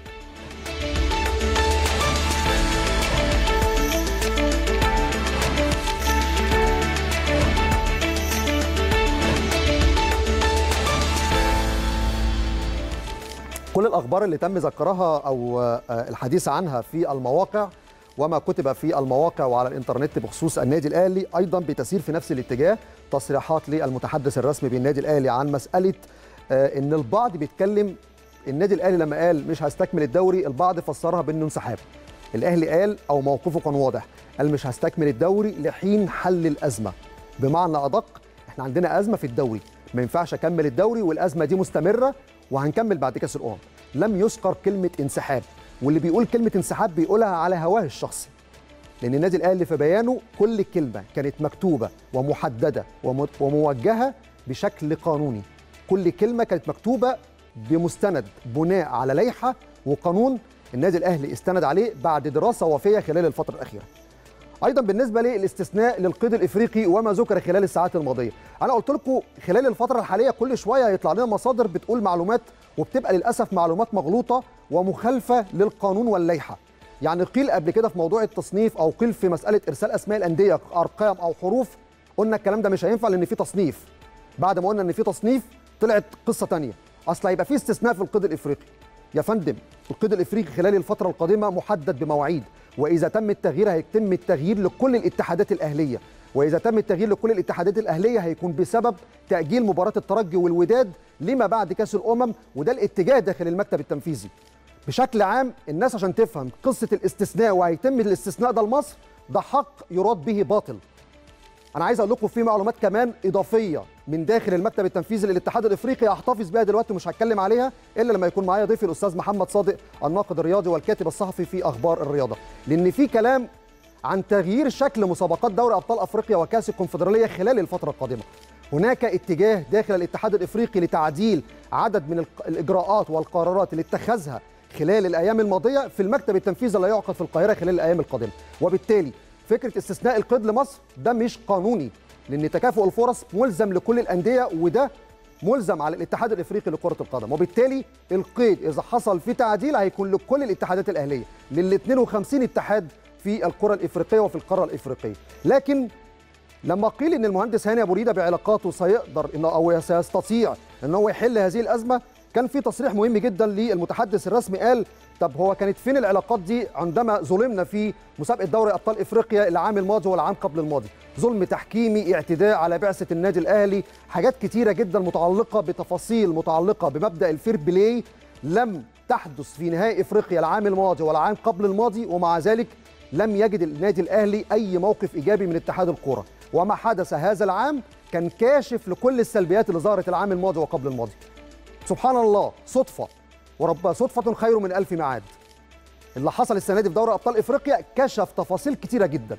كل الأخبار اللي تم ذكرها أو الحديث عنها في المواقع وما كتب في المواقع وعلى الإنترنت بخصوص النادي الأهلي أيضا بتسير في نفس الاتجاه. تصريحات للمتحدث الرسمي بالنادي الأهلي عن مسألة إن البعض بيتكلم النادي الأهلي لما قال مش هستكمل الدوري البعض فسرها بأنه انسحاب. الأهلي قال أو موقفه كان واضح، قال مش هستكمل الدوري لحين حل الأزمة. بمعنى أدق احنا عندنا أزمة في الدوري، ما ينفعش أكمل الدوري والأزمة دي مستمرة وهنكمل بعد كأس الأمم. لم يذكر كلمة انسحاب، واللي بيقول كلمة انسحاب بيقولها على هواه الشخصي. لأن النادي الأهلي في بيانه كل كلمة كانت مكتوبة ومحددة وموجهة بشكل قانوني. كل كلمة كانت مكتوبة بمستند بناء على لائحة وقانون النادي الأهلي استند عليه بعد دراسة وافية خلال الفترة الأخيرة. أيضا بالنسبة للاستثناء للقيد الإفريقي وما ذكر خلال الساعات الماضية، أنا قلت لكم خلال الفترة الحالية كل شوية يطلع لنا مصادر بتقول معلومات وبتبقى للأسف معلومات مغلوطة ومخالفة للقانون واللائحة. يعني قيل قبل كده في موضوع التصنيف أو قيل في مسألة إرسال أسماء الأندية أرقام أو حروف، قلنا الكلام ده مش هينفع لأن في تصنيف. بعد ما قلنا إن في تصنيف طلعت قصة تانية، أصل هيبقى في استثناء في القيد الإفريقي. يا فندم القيد الإفريقي خلال الفترة القادمة محدد بمواعيد، وإذا تم التغيير هيتم التغيير لكل الاتحادات الأهلية، وإذا تم التغيير لكل الاتحادات الأهلية هيكون بسبب تأجيل مباراة الترجي والوداد لما بعد كأس الأمم، وده الاتجاه داخل المكتب التنفيذي. بشكل عام الناس عشان تفهم قصة الاستثناء وهيتم الاستثناء ده لمصر، ده حق يراد به باطل. أنا عايز أقول لكم في معلومات كمان إضافية من داخل المكتب التنفيذي للاتحاد الإفريقي هحتفظ بيها دلوقتي مش هتكلم عليها إلا لما يكون معايا ضيفي الأستاذ محمد صادق الناقد الرياضي والكاتب الصحفي في أخبار الرياضة، لأن في كلام عن تغيير شكل مسابقات دوري أبطال أفريقيا وكأس الكونفدرالية خلال الفترة القادمة. هناك اتجاه داخل الاتحاد الإفريقي لتعديل عدد من الإجراءات والقرارات اللي اتخذها خلال الأيام الماضية في المكتب التنفيذي اللي هيعقد في القاهرة خلال الأيام القادمة، وبالتالي فكرة استثناء القيد لمصر ده مش قانوني، لأن تكافؤ الفرص ملزم لكل الأندية وده ملزم على الاتحاد الإفريقي لكرة القدم، وبالتالي القيد إذا حصل في تعديل هيكون لكل الاتحادات الأهلية لل اثنين وخمسين اتحاد في الكرة الإفريقية وفي القارة الإفريقية. لكن لما قيل إن المهندس هاني أبو ريدة بعلاقاته سيقدر إنه أو سيستطيع إن هو يحل هذه الأزمة، كان في تصريح مهم جدا للمتحدث الرسمي قال طب هو كانت فين العلاقات دي عندما ظلمنا في مسابقة دوري أبطال إفريقيا العام الماضي والعام قبل الماضي؟ ظلم تحكيمي، اعتداء على بعثة النادي الأهلي، حاجات كتيرة جدا متعلقة بتفاصيل متعلقة بمبدأ الفير بلاي لم تحدث في نهائي إفريقيا العام الماضي والعام قبل الماضي، ومع ذلك لم يجد النادي الأهلي أي موقف إيجابي من اتحاد الكرة، وما حدث هذا العام كان كاشف لكل السلبيات اللي ظهرت العام الماضي وقبل الماضي. سبحان الله، صدفة ورب صدفة خير من ألف ميعاد. اللي حصل السنة دي في دوري أبطال إفريقيا كشف تفاصيل كتيرة جدا.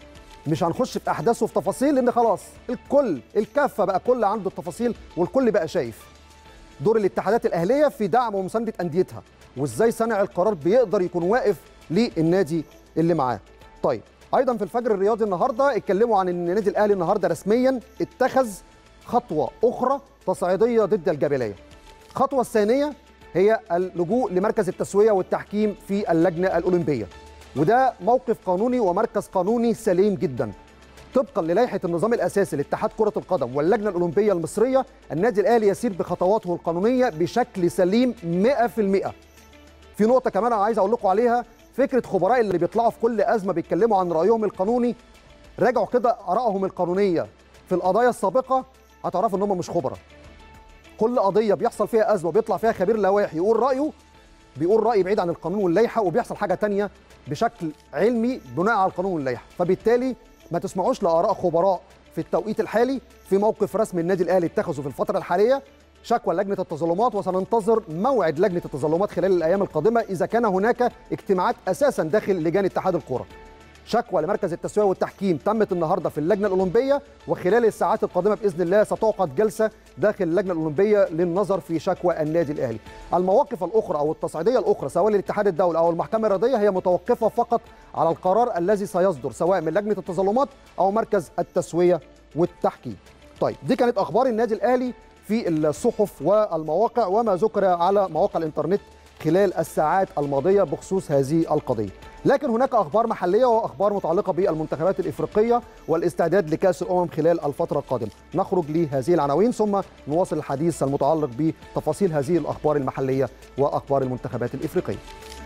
مش هنخش في أحداث وفي تفاصيل لأن خلاص الكل الكافة بقى كل عنده التفاصيل والكل بقى شايف دور الاتحادات الأهلية في دعم ومساندة أنديتها، وإزاي صانع القرار بيقدر يكون واقف للنادي اللي معاه. طيب أيضا في الفجر الرياضي النهاردة اتكلموا عن أن النادي الأهلي النهاردة رسميا اتخذ خطوة أخرى تصعيدية ضد الجبلية. الخطوة الثانية هي اللجوء لمركز التسوية والتحكيم في اللجنة الأولمبية، وده موقف قانوني ومركز قانوني سليم جدا. طبقا للائحه النظام الاساسي لاتحاد كره القدم واللجنه الاولمبيه المصريه، النادي الاهلي يسير بخطواته القانونيه بشكل سليم مئة في المئة. في نقطه كمان انا عايز اقول لكم عليها، فكره خبراء اللي بيطلعوا في كل ازمه بيتكلموا عن رايهم القانوني، راجعوا كده ارائهم القانونيه في القضايا السابقه هتعرفوا ان هم مش خبراء. كل قضيه بيحصل فيها ازمه بيطلع فيها خبير لوائح يقول رايه، بيقول راي بعيد عن القانون واللائحه، وبيحصل حاجه ثانيه بشكل علمي بناء على القانون واللائحه. فبالتالي ما تسمعوش لاراء خبراء في التوقيت الحالي في موقف رسمي النادي الاهلي اتخذه في الفتره الحاليه، شكوى لجنه التظلمات، وسننتظر موعد لجنه التظلمات خلال الايام القادمه اذا كان هناك اجتماعات اساسا داخل لجان اتحاد الكره. شكوى لمركز التسويه والتحكيم تمت النهارده في اللجنه الاولمبيه، وخلال الساعات القادمه باذن الله ستعقد جلسه داخل اللجنه الاولمبيه للنظر في شكوى النادي الاهلي. المواقف الاخرى او التصعيديه الاخرى سواء للاتحاد الدولي او المحكمه الرياضيه هي متوقفه فقط على القرار الذي سيصدر سواء من لجنه التظلمات او مركز التسويه والتحكيم. طيب دي كانت اخبار النادي الاهلي في الصحف والمواقع وما ذكر على مواقع الانترنت خلال الساعات الماضيه بخصوص هذه القضيه. لكن هناك اخبار محليه واخبار متعلقه بالمنتخبات الافريقيه والاستعداد لكاس الامم خلال الفتره القادمه. نخرج لهذه العناوين ثم نواصل الحديث المتعلق بتفاصيل هذه الاخبار المحليه واخبار المنتخبات الافريقيه.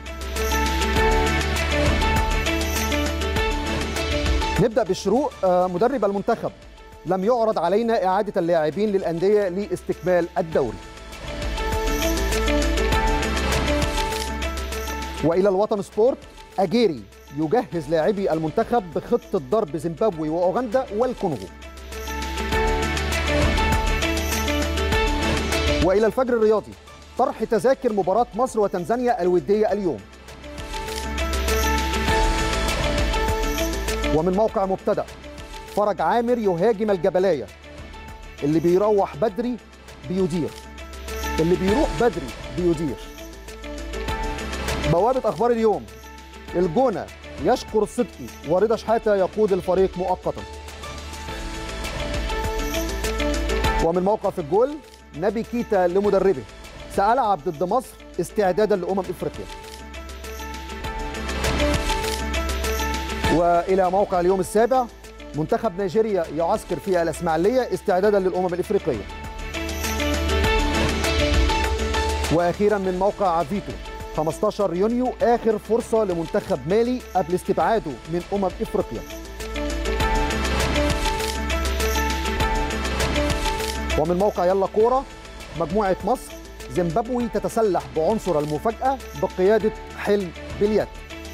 نبدا بالشروق. مدرب المنتخب: لم يعرض علينا اعاده اللاعبين للانديه لاستكمال الدوري. والى الوطن سبورت: أجيري يجهز لاعبي المنتخب بخطة ضرب زيمبابوي وأوغندا والكونغو. وإلى الفجر الرياضي: طرح تذاكر مباراة مصر وتنزانيا الودية اليوم. ومن موقع مبتدأ: فرج عامر يهاجم الجبلاية، اللي بيروح بدري بيدير، اللي بيروح بدري بيدير. بوابة أخبار اليوم: الجونة يشكر الصدقي ورضا شحاتة يقود الفريق مؤقتا. ومن موقع في الجول: نبي كيتا لمدربه، سألعب ضد مصر استعدادا لأمم إفريقيا. وإلى موقع اليوم السابع: منتخب نيجيريا يعسكر في الإسماعيلية استعدادا للأمم الإفريقية. وأخيرا من موقع فيتو: خمسة عشر يونيو آخر فرصة لمنتخب مالي قبل استبعاده من أمم إفريقيا. ومن موقع يلا كورة: مجموعة مصر زيمبابوي تتسلح بعنصر المفاجأة بقيادة حلم بليات.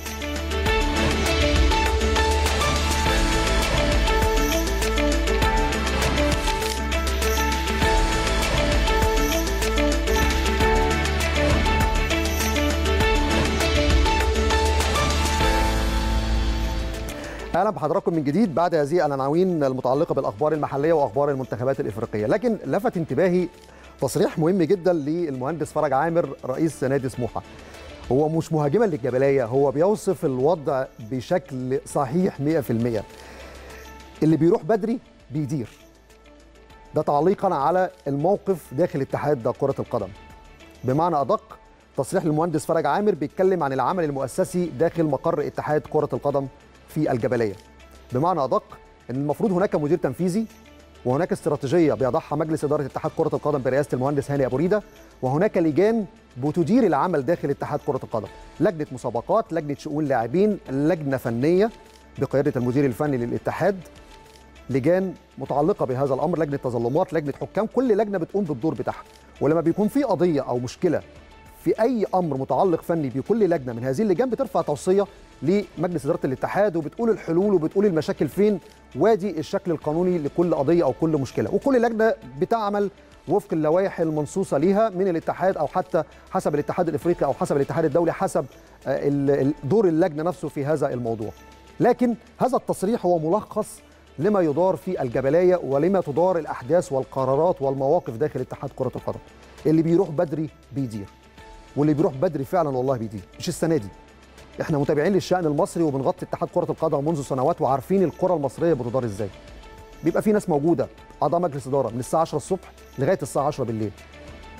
اهلا بحضراتكم من جديد بعد هذه العناوين المتعلقه بالاخبار المحليه واخبار المنتخبات الافريقيه. لكن لفت انتباهي تصريح مهم جدا للمهندس فرج عامر رئيس نادي سموحه. هو مش مهاجما للجبليه، هو بيوصف الوضع بشكل صحيح مئة في المئة. اللي بيروح بدري بيدير. ده تعليقا على الموقف داخل اتحاد كره القدم. بمعنى ادق، تصريح المهندس فرج عامر بيتكلم عن العمل المؤسسي داخل مقر اتحاد كره القدم في الجبليه. بمعنى ادق ان المفروض هناك مدير تنفيذي وهناك استراتيجيه بيضعها مجلس اداره اتحاد كره القدم برئاسه المهندس هاني ابو ريده، وهناك لجان بتدير العمل داخل اتحاد كره القدم، لجنه مسابقات، لجنه شؤون لاعبين، لجنه فنيه بقياده المدير الفني للاتحاد، لجان متعلقه بهذا الامر، لجنه تظلمات، لجنه حكام، كل لجنه بتقوم بالدور بتاعها. ولما بيكون في قضيه او مشكله في اي امر متعلق فني بكل لجنه من هذه اللجان بترفع توصيه لمجلس اداره الاتحاد وبتقول الحلول وبتقول المشاكل فين، وادي الشكل القانوني لكل قضيه او كل مشكله، وكل لجنه بتعمل وفق اللوائح المنصوصه ليها من الاتحاد او حتى حسب الاتحاد الافريقي او حسب الاتحاد الدولي، حسب دور اللجنه نفسه في هذا الموضوع. لكن هذا التصريح هو ملخص لما يدار في الجبليه ولما تدار الاحداث والقرارات والمواقف داخل اتحاد كره القدم. اللي بيروح بدري بيدير، واللي بيروح بدري فعلا والله بيدير. مش السنه دي، احنا متابعين للشأن المصري وبنغطي اتحاد كرة القدم منذ سنوات وعارفين الكرة المصرية بتدار ازاي. بيبقى في ناس موجودة اعضاء مجلس إدارة من الساعة عشرة الصبح لغاية الساعة عشرة بالليل.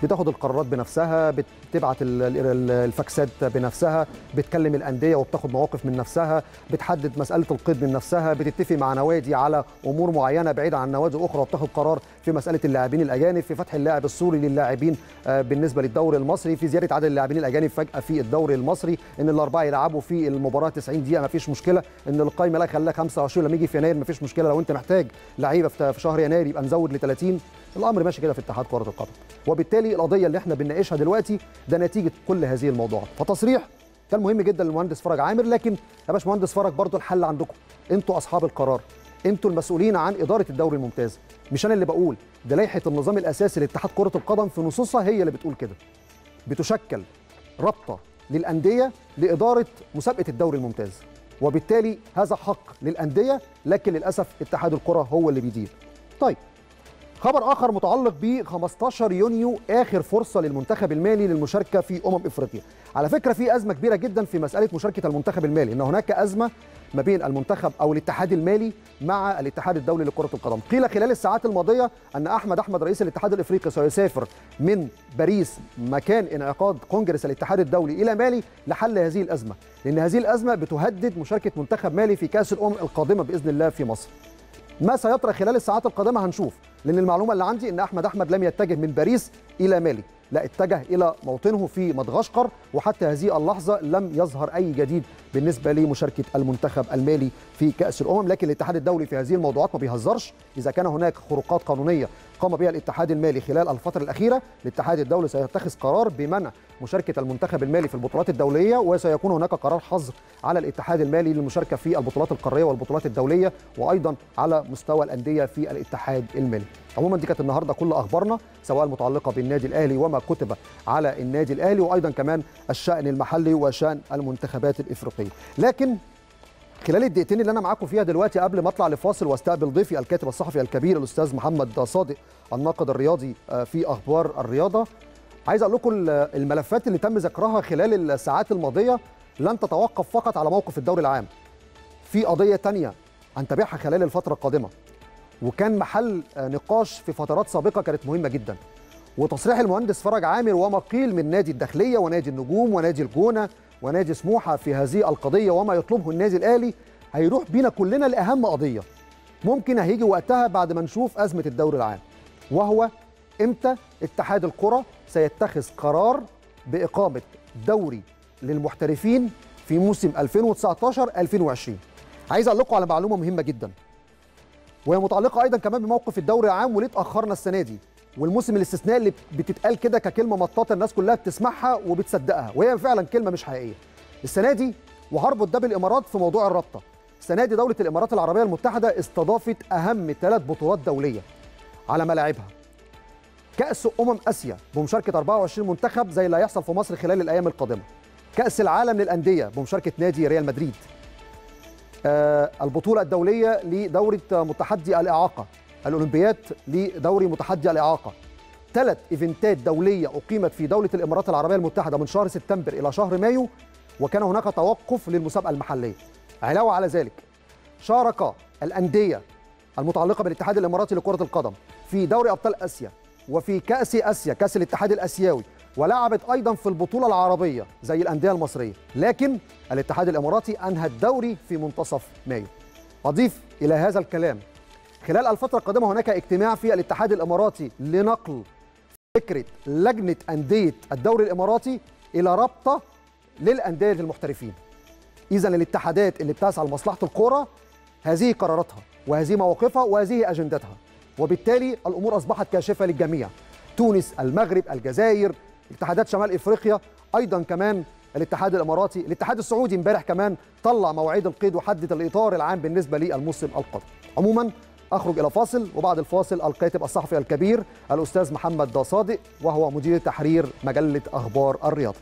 بتاخد القرارات بنفسها، بتبعت الفاكسات بنفسها، بتكلم الانديه وبتاخد مواقف من نفسها، بتحدد مساله القيد من نفسها، بتتفق مع نوادي على امور معينه بعيده عن نوادي اخرى، وبتاخد قرار في مساله اللاعبين الاجانب، في فتح اللاعب السوري للاعبين بالنسبه للدوري المصري، في زياده عدد اللاعبين الاجانب فجاه في الدوري المصري، ان الاربعه يلعبوا في المباراه تسعين دقيقه ما فيش مشكله، ان القائمه لا خلاها خمسة وعشرين لما يجي في يناير ما فيش مشكله، لو انت محتاج لعيبه في شهر يناير يبقى نزود ل ثلاثين. الامر ماشي كده في اتحاد كره القدم، وبالتالي القضيه اللي احنا بنناقشها دلوقتي ده نتيجه كل هذه الموضوعات. فتصريح كان مهم جدا للمهندس فرج عامر، لكن يا باشمهندس فرج برضو الحل عندكم، انتوا اصحاب القرار، انتوا المسؤولين عن اداره الدوري الممتاز، مش انا اللي بقول، ده لائحه النظام الاساسي لاتحاد كره القدم في نصوصها هي اللي بتقول كده. بتشكل رابطه للانديه لاداره مسابقه الدوري الممتاز، وبالتالي هذا حق للانديه، لكن للاسف اتحاد الكره هو اللي بيدير. طيب، خبر اخر متعلق ب خمستاشر يونيو، اخر فرصه للمنتخب المالي للمشاركه في امم افريقيا. على فكره في ازمه كبيره جدا في مساله مشاركه المنتخب المالي، ان هناك ازمه ما بين المنتخب او الاتحاد المالي مع الاتحاد الدولي لكره القدم. قيل خلال الساعات الماضيه ان احمد احمد رئيس الاتحاد الافريقي سيسافر من باريس مكان انعقاد كونجرس الاتحاد الدولي الى مالي لحل هذه الازمه، لان هذه الازمه بتهدد مشاركه منتخب مالي في كاس الامم القادمه باذن الله في مصر. ما سيطرأ خلال الساعات القادمه هنشوف، لان المعلومه اللي عندي ان احمد احمد لم يتجه من باريس الى مالي، لا اتجه الى موطنه في مدغشقر، وحتى هذه اللحظه لم يظهر اي جديد بالنسبه لمشاركه المنتخب المالي في كاس الامم. لكن الاتحاد الدولي في هذه الموضوعات ما بيهزرش، اذا كان هناك خروقات قانونيه قام بها الاتحاد المالي خلال الفتره الاخيره، الاتحاد الدولي سيتخذ قرار بمنع مشاركه المنتخب المالي في البطولات الدوليه، وسيكون هناك قرار حظر على الاتحاد المالي للمشاركه في البطولات القاريه والبطولات الدوليه، وايضا على مستوى الانديه في الاتحاد المالي. عموما دي كانت النهارده كل اخبارنا، سواء المتعلقه بالنادي الاهلي وما كتب على النادي الاهلي، وايضا كمان الشان المحلي وشان المنتخبات الافريقيه. لكن خلال الدقيقتين اللي انا معاكم فيها دلوقتي قبل ما اطلع لفاصل واستقبل ضيفي الكاتب الصحفي الكبير الاستاذ محمد صادق الناقد الرياضي في اخبار الرياضه، عايز اقول لكم الملفات اللي تم ذكرها خلال الساعات الماضيه لن تتوقف فقط على موقف الدوري العام. في قضيه ثانيه هنتابعها خلال الفتره القادمه، وكان محل نقاش في فترات سابقه كانت مهمه جدا، وتصريح المهندس فرج عامر وما قيل من نادي الداخليه ونادي النجوم ونادي الجونه ونادي سموحه في هذه القضيه وما يطلبه النادي الاهلي هيروح بينا كلنا لاهم قضيه ممكن هيجي وقتها بعد ما نشوف ازمه الدوري العام، وهو امتى اتحاد الكره سيتخذ قرار باقامه دوري للمحترفين في موسم ألفين وتسعتاشر ألفين وعشرين. عايز اقول لكم على معلومه مهمه جدا، وهي متعلقه ايضا كمان بموقف الدوري العام وليه اتاخرنا السنه دي، والموسم الاستثنائي اللي بتتقال كده ككلمه مطاطه الناس كلها بتسمعها وبتصدقها، وهي فعلا كلمه مش حقيقيه. السنه دي وهربط ده بالامارات في موضوع الرابطه، السنه دي دوله الامارات العربيه المتحده استضافت اهم ثلاث بطولات دوليه على ملاعبها. كاس امم اسيا بمشاركه أربعة وعشرين منتخب زي اللي هيحصل في مصر خلال الايام القادمه. كاس العالم للانديه بمشاركه نادي ريال مدريد. آه البطوله الدوليه لدوره متحدي الاعاقه، الاولمبياد لدوري متحدي الاعاقه. ثلاث ايفنتات دوليه اقيمت في دوله الامارات العربيه المتحده من شهر سبتمبر الى شهر مايو، وكان هناك توقف للمسابقه المحليه. علاوه على ذلك شارك الانديه المتعلقه بالاتحاد الاماراتي لكره القدم في دوري ابطال اسيا وفي كاس اسيا، كاس الاتحاد الاسيوي، ولعبت ايضا في البطوله العربيه زي الانديه المصريه، لكن الاتحاد الاماراتي انهى الدوري في منتصف مايو. اضيف الى هذا الكلام خلال الفتره القادمه هناك اجتماع في الاتحاد الاماراتي لنقل فكره لجنه انديه الدوري الاماراتي الى رابطه للانديه المحترفين. اذا الاتحادات اللي بتسعى لمصلحه الكره هذه قراراتها وهذه مواقفها وهذه اجندتها، وبالتالي الامور اصبحت كاشفه للجميع. تونس، المغرب، الجزائر، اتحادات شمال افريقيا، ايضا كمان الاتحاد الاماراتي، الاتحاد السعودي امبارح كمان طلع مواعيد القيد وحدد الاطار العام بالنسبه للموسم القادم. عموما اخرج الى فاصل، وبعد الفاصل الكاتب الصحفي الكبير الاستاذ محمد صادق وهو مدير تحرير مجله اخبار الرياضه.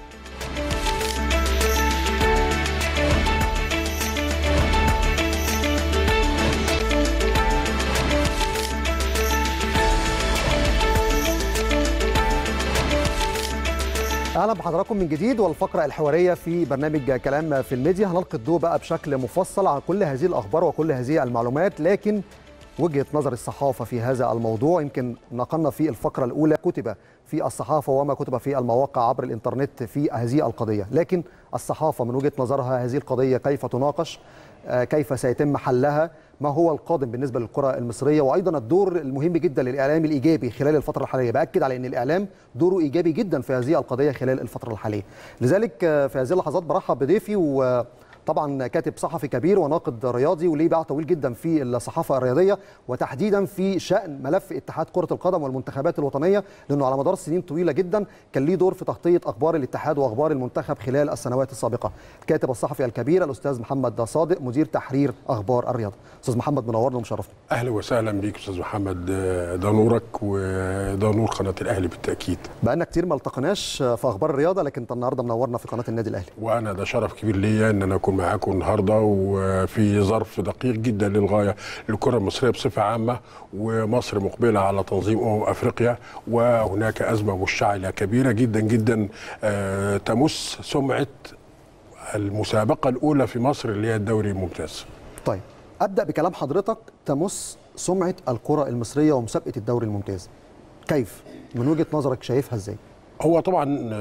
اهلا بحضراتكم من جديد، والفقره الحواريه في برنامج كلام في الميديا. هنلقي الضوء بقى بشكل مفصل على كل هذه الاخبار وكل هذه المعلومات، لكن وجهه نظر الصحافه في هذا الموضوع يمكن نقلنا في الفقره الاولى كتب في الصحافة وما كتب في المواقع عبر الإنترنت في هذه القضية، لكن الصحافة من وجهة نظرها هذه القضية كيف تناقش، كيف سيتم حلها، ما هو القادم بالنسبة للكرة المصرية، وأيضا الدور المهم جدا للإعلام الإيجابي خلال الفترة الحالية. بأكد على أن الإعلام دوره إيجابي جدا في هذه القضية خلال الفترة الحالية. لذلك في هذه اللحظات برحب بضيفي، و طبعا كاتب صحفي كبير وناقد رياضي وليه باع طويل جدا في الصحافه الرياضيه، وتحديدا في شان ملف اتحاد كره القدم والمنتخبات الوطنيه، لانه على مدار سنين طويله جدا كان ليه دور في تغطيه اخبار الاتحاد واخبار المنتخب خلال السنوات السابقه. الكاتب الصحفي الكبير الاستاذ محمد صادق، مدير تحرير اخبار الرياضه. استاذ محمد منورنا ومشرفنا. اهلا وسهلا بيك استاذ محمد، ده نورك وده نور قناه الاهلي بالتاكيد. بقالنا كتير ما التقيناش في اخبار الرياضه، لكن انت النهارده منورنا في قناه النادي الاهلي. وانا ده شرف كبير ليا ان انا اكون معاكم النهارده، وفي ظرف دقيق جدا للغايه للكره المصريه بصفه عامه، ومصر مقبله على تنظيم امم افريقيا، وهناك ازمه مشتعله كبيره جدا جدا تمس سمعه المسابقه الاولى في مصر اللي هي الدوري الممتاز. طيب ابدا بكلام حضرتك، تمس سمعه الكره المصريه ومسابقه الدوري الممتاز، كيف من وجهه نظرك شايفها ازاي؟ هو طبعا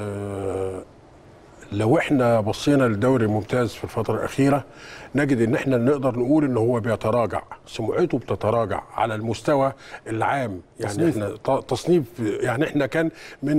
لو احنا بصينا للدوري الممتاز في الفتره الاخيره نجد ان احنا نقدر نقول ان هو بيتراجع، سمعته بتتراجع على المستوى العام. يعني تصنيف. احنا تصنيف يعني احنا كان من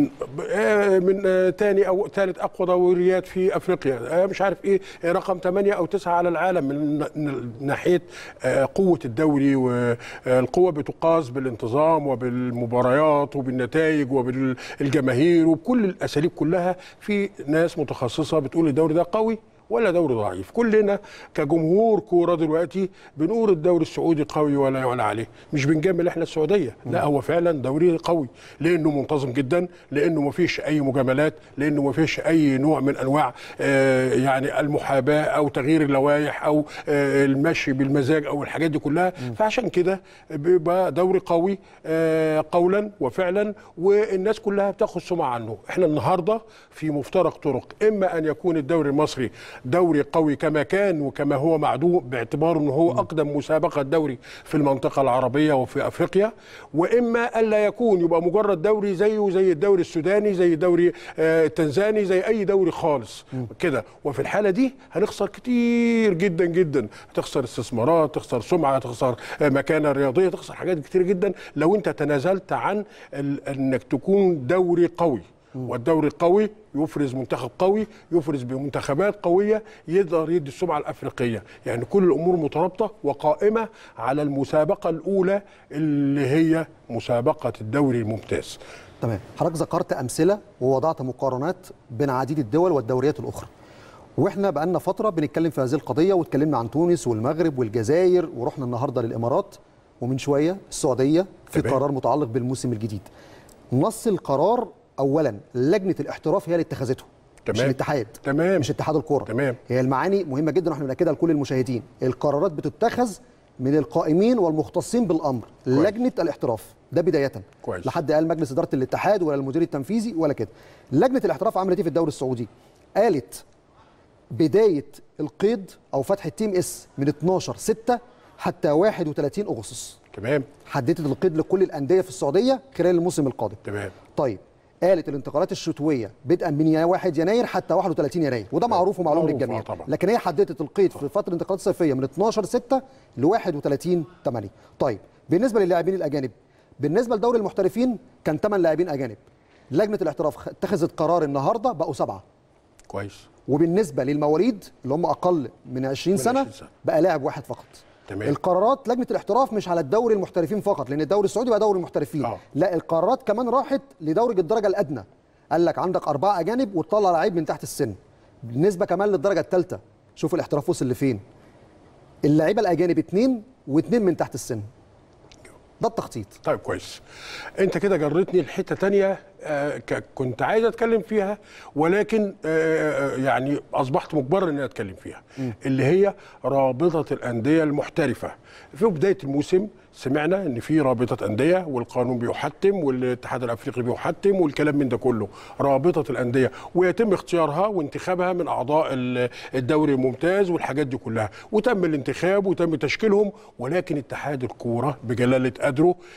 من ثاني او ثالث اقوى دوريات في افريقيا، مش عارف ايه رقم ثمانية او تسعة على العالم من ناحيه قوه الدوري، والقوه بتقاس بالانتظام وبالمباريات وبالنتائج وبالجماهير وبكل الاساليب كلها. في ناس متخصصه بتقول الدوري ده قوي ولا دوري ضعيف. كلنا كجمهور كوره دلوقتي بنقول الدوري السعودي قوي ولا يعلى عليه، مش بنجامل احنا السعوديه، لا هو فعلا دوري قوي لانه منتظم جدا، لانه ما فيش اي مجاملات، لانه ما فيش اي نوع من انواع آه يعني المحاباه او تغيير اللوائح او آه المشي بالمزاج او الحاجات دي كلها. م. فعشان كده بيبقى دوري قوي آه قولا وفعلا، والناس كلها بتاخد سمعه عنه. احنا النهارده في مفترق طرق، اما ان يكون الدوري المصري دوري قوي كما كان وكما هو معدوم باعتباره انه هو اقدم مسابقه دوري في المنطقه العربيه وفي افريقيا، واما الا يكون يبقى مجرد دوري زيه زي الدوري السوداني، زي الدوري التنزاني، زي اي دوري خالص كده. وفي الحاله دي هنخسر كتير جدا جدا، هتخسر استثمارات، تخسر سمعه، تخسر مكانه رياضيه، تخسر حاجات كتير جدا لو انت تنازلت عن انك تكون دوري قوي. والدوري القوي يفرز منتخب قوي، يفرز بمنتخبات قويه، يقدر يدي السمعه الافريقيه. يعني كل الامور مترابطه وقائمه على المسابقه الاولى اللي هي مسابقه الدوري الممتاز. تمام. حضرتك ذكرت امثله ووضعت مقارنات بين عديد الدول والدوريات الاخرى، واحنا بقالنا فتره بنتكلم في هذه القضيه، واتكلمنا عن تونس والمغرب والجزائر، ورحنا النهارده للامارات، ومن شويه السعوديه في تمام. قرار متعلق بالموسم الجديد. نص القرار اولا لجنه الاحتراف هي اللي اتخذته، تمام. مش الاتحاد، تمام. مش اتحاد الكوره، تمام. هي المعاني مهمه جدا واحنا بناكدها لكل المشاهدين. القرارات بتتخذ من القائمين والمختصين بالامر، كويس. لجنه الاحتراف ده بدايه، كويس. لحد قال مجلس اداره الاتحاد ولا المدير التنفيذي ولا كده. لجنه الاحتراف عملت ايه في الدوري السعودي؟ قالت بدايه القيد او فتح التيم اس من اتناشر ستة حتى واحد وتلاتين اغسطس، تمام. حددت القيد لكل الانديه في السعوديه خلال الموسم القادم، تمام. طيب قالت الانتقالات الشتويه بدءا من واحد يناير حتى واحد وتلاتين يناير، وده معروف ومعلوم للجميع، لكن هي حددت القيد في فتره الانتقالات الصيفيه من اتناشر ستة ل واحد وتلاتين تمانية. طيب بالنسبه للاعبين الاجانب، بالنسبه لدوري المحترفين كان ثمان لاعبين اجانب، لجنه الاحتراف اتخذت قرار النهارده بقوا سبعه، كويس. وبالنسبه للمواليد اللي هم اقل من عشرين سنه بقى لاعب واحد فقط. تمام. القرارات لجنه الاحتراف مش على الدوري المحترفين فقط، لان الدوري السعودي بقى دوري المحترفين، أوه. لا القرارات كمان راحت لدوري الدرجه الادنى، قال لك عندك اربعه اجانب وتطلع لعيب من تحت السن. بالنسبه كمان للدرجه الثالثه، شوف الاحتراف وصل لفين، اللعيبه الاجانب اثنين واثنين من تحت السن. ده التخطيط. طيب كويس. انت كده جرتني لحته ثانيه آه كنت عايز اتكلم فيها، ولكن آه يعني اصبحت مجبر ان اتكلم فيها، م. اللي هي رابطه الانديه المحترفه. في بدايه الموسم سمعنا ان في رابطه انديه والقانون بيحتم والاتحاد الافريقي بيحتم والكلام من ده كله، رابطه الانديه، ويتم اختيارها وانتخابها من اعضاء الدوري الممتاز والحاجات دي كلها، وتم الانتخاب وتم تشكيلهم، ولكن اتحاد الكوره بجلاله قدره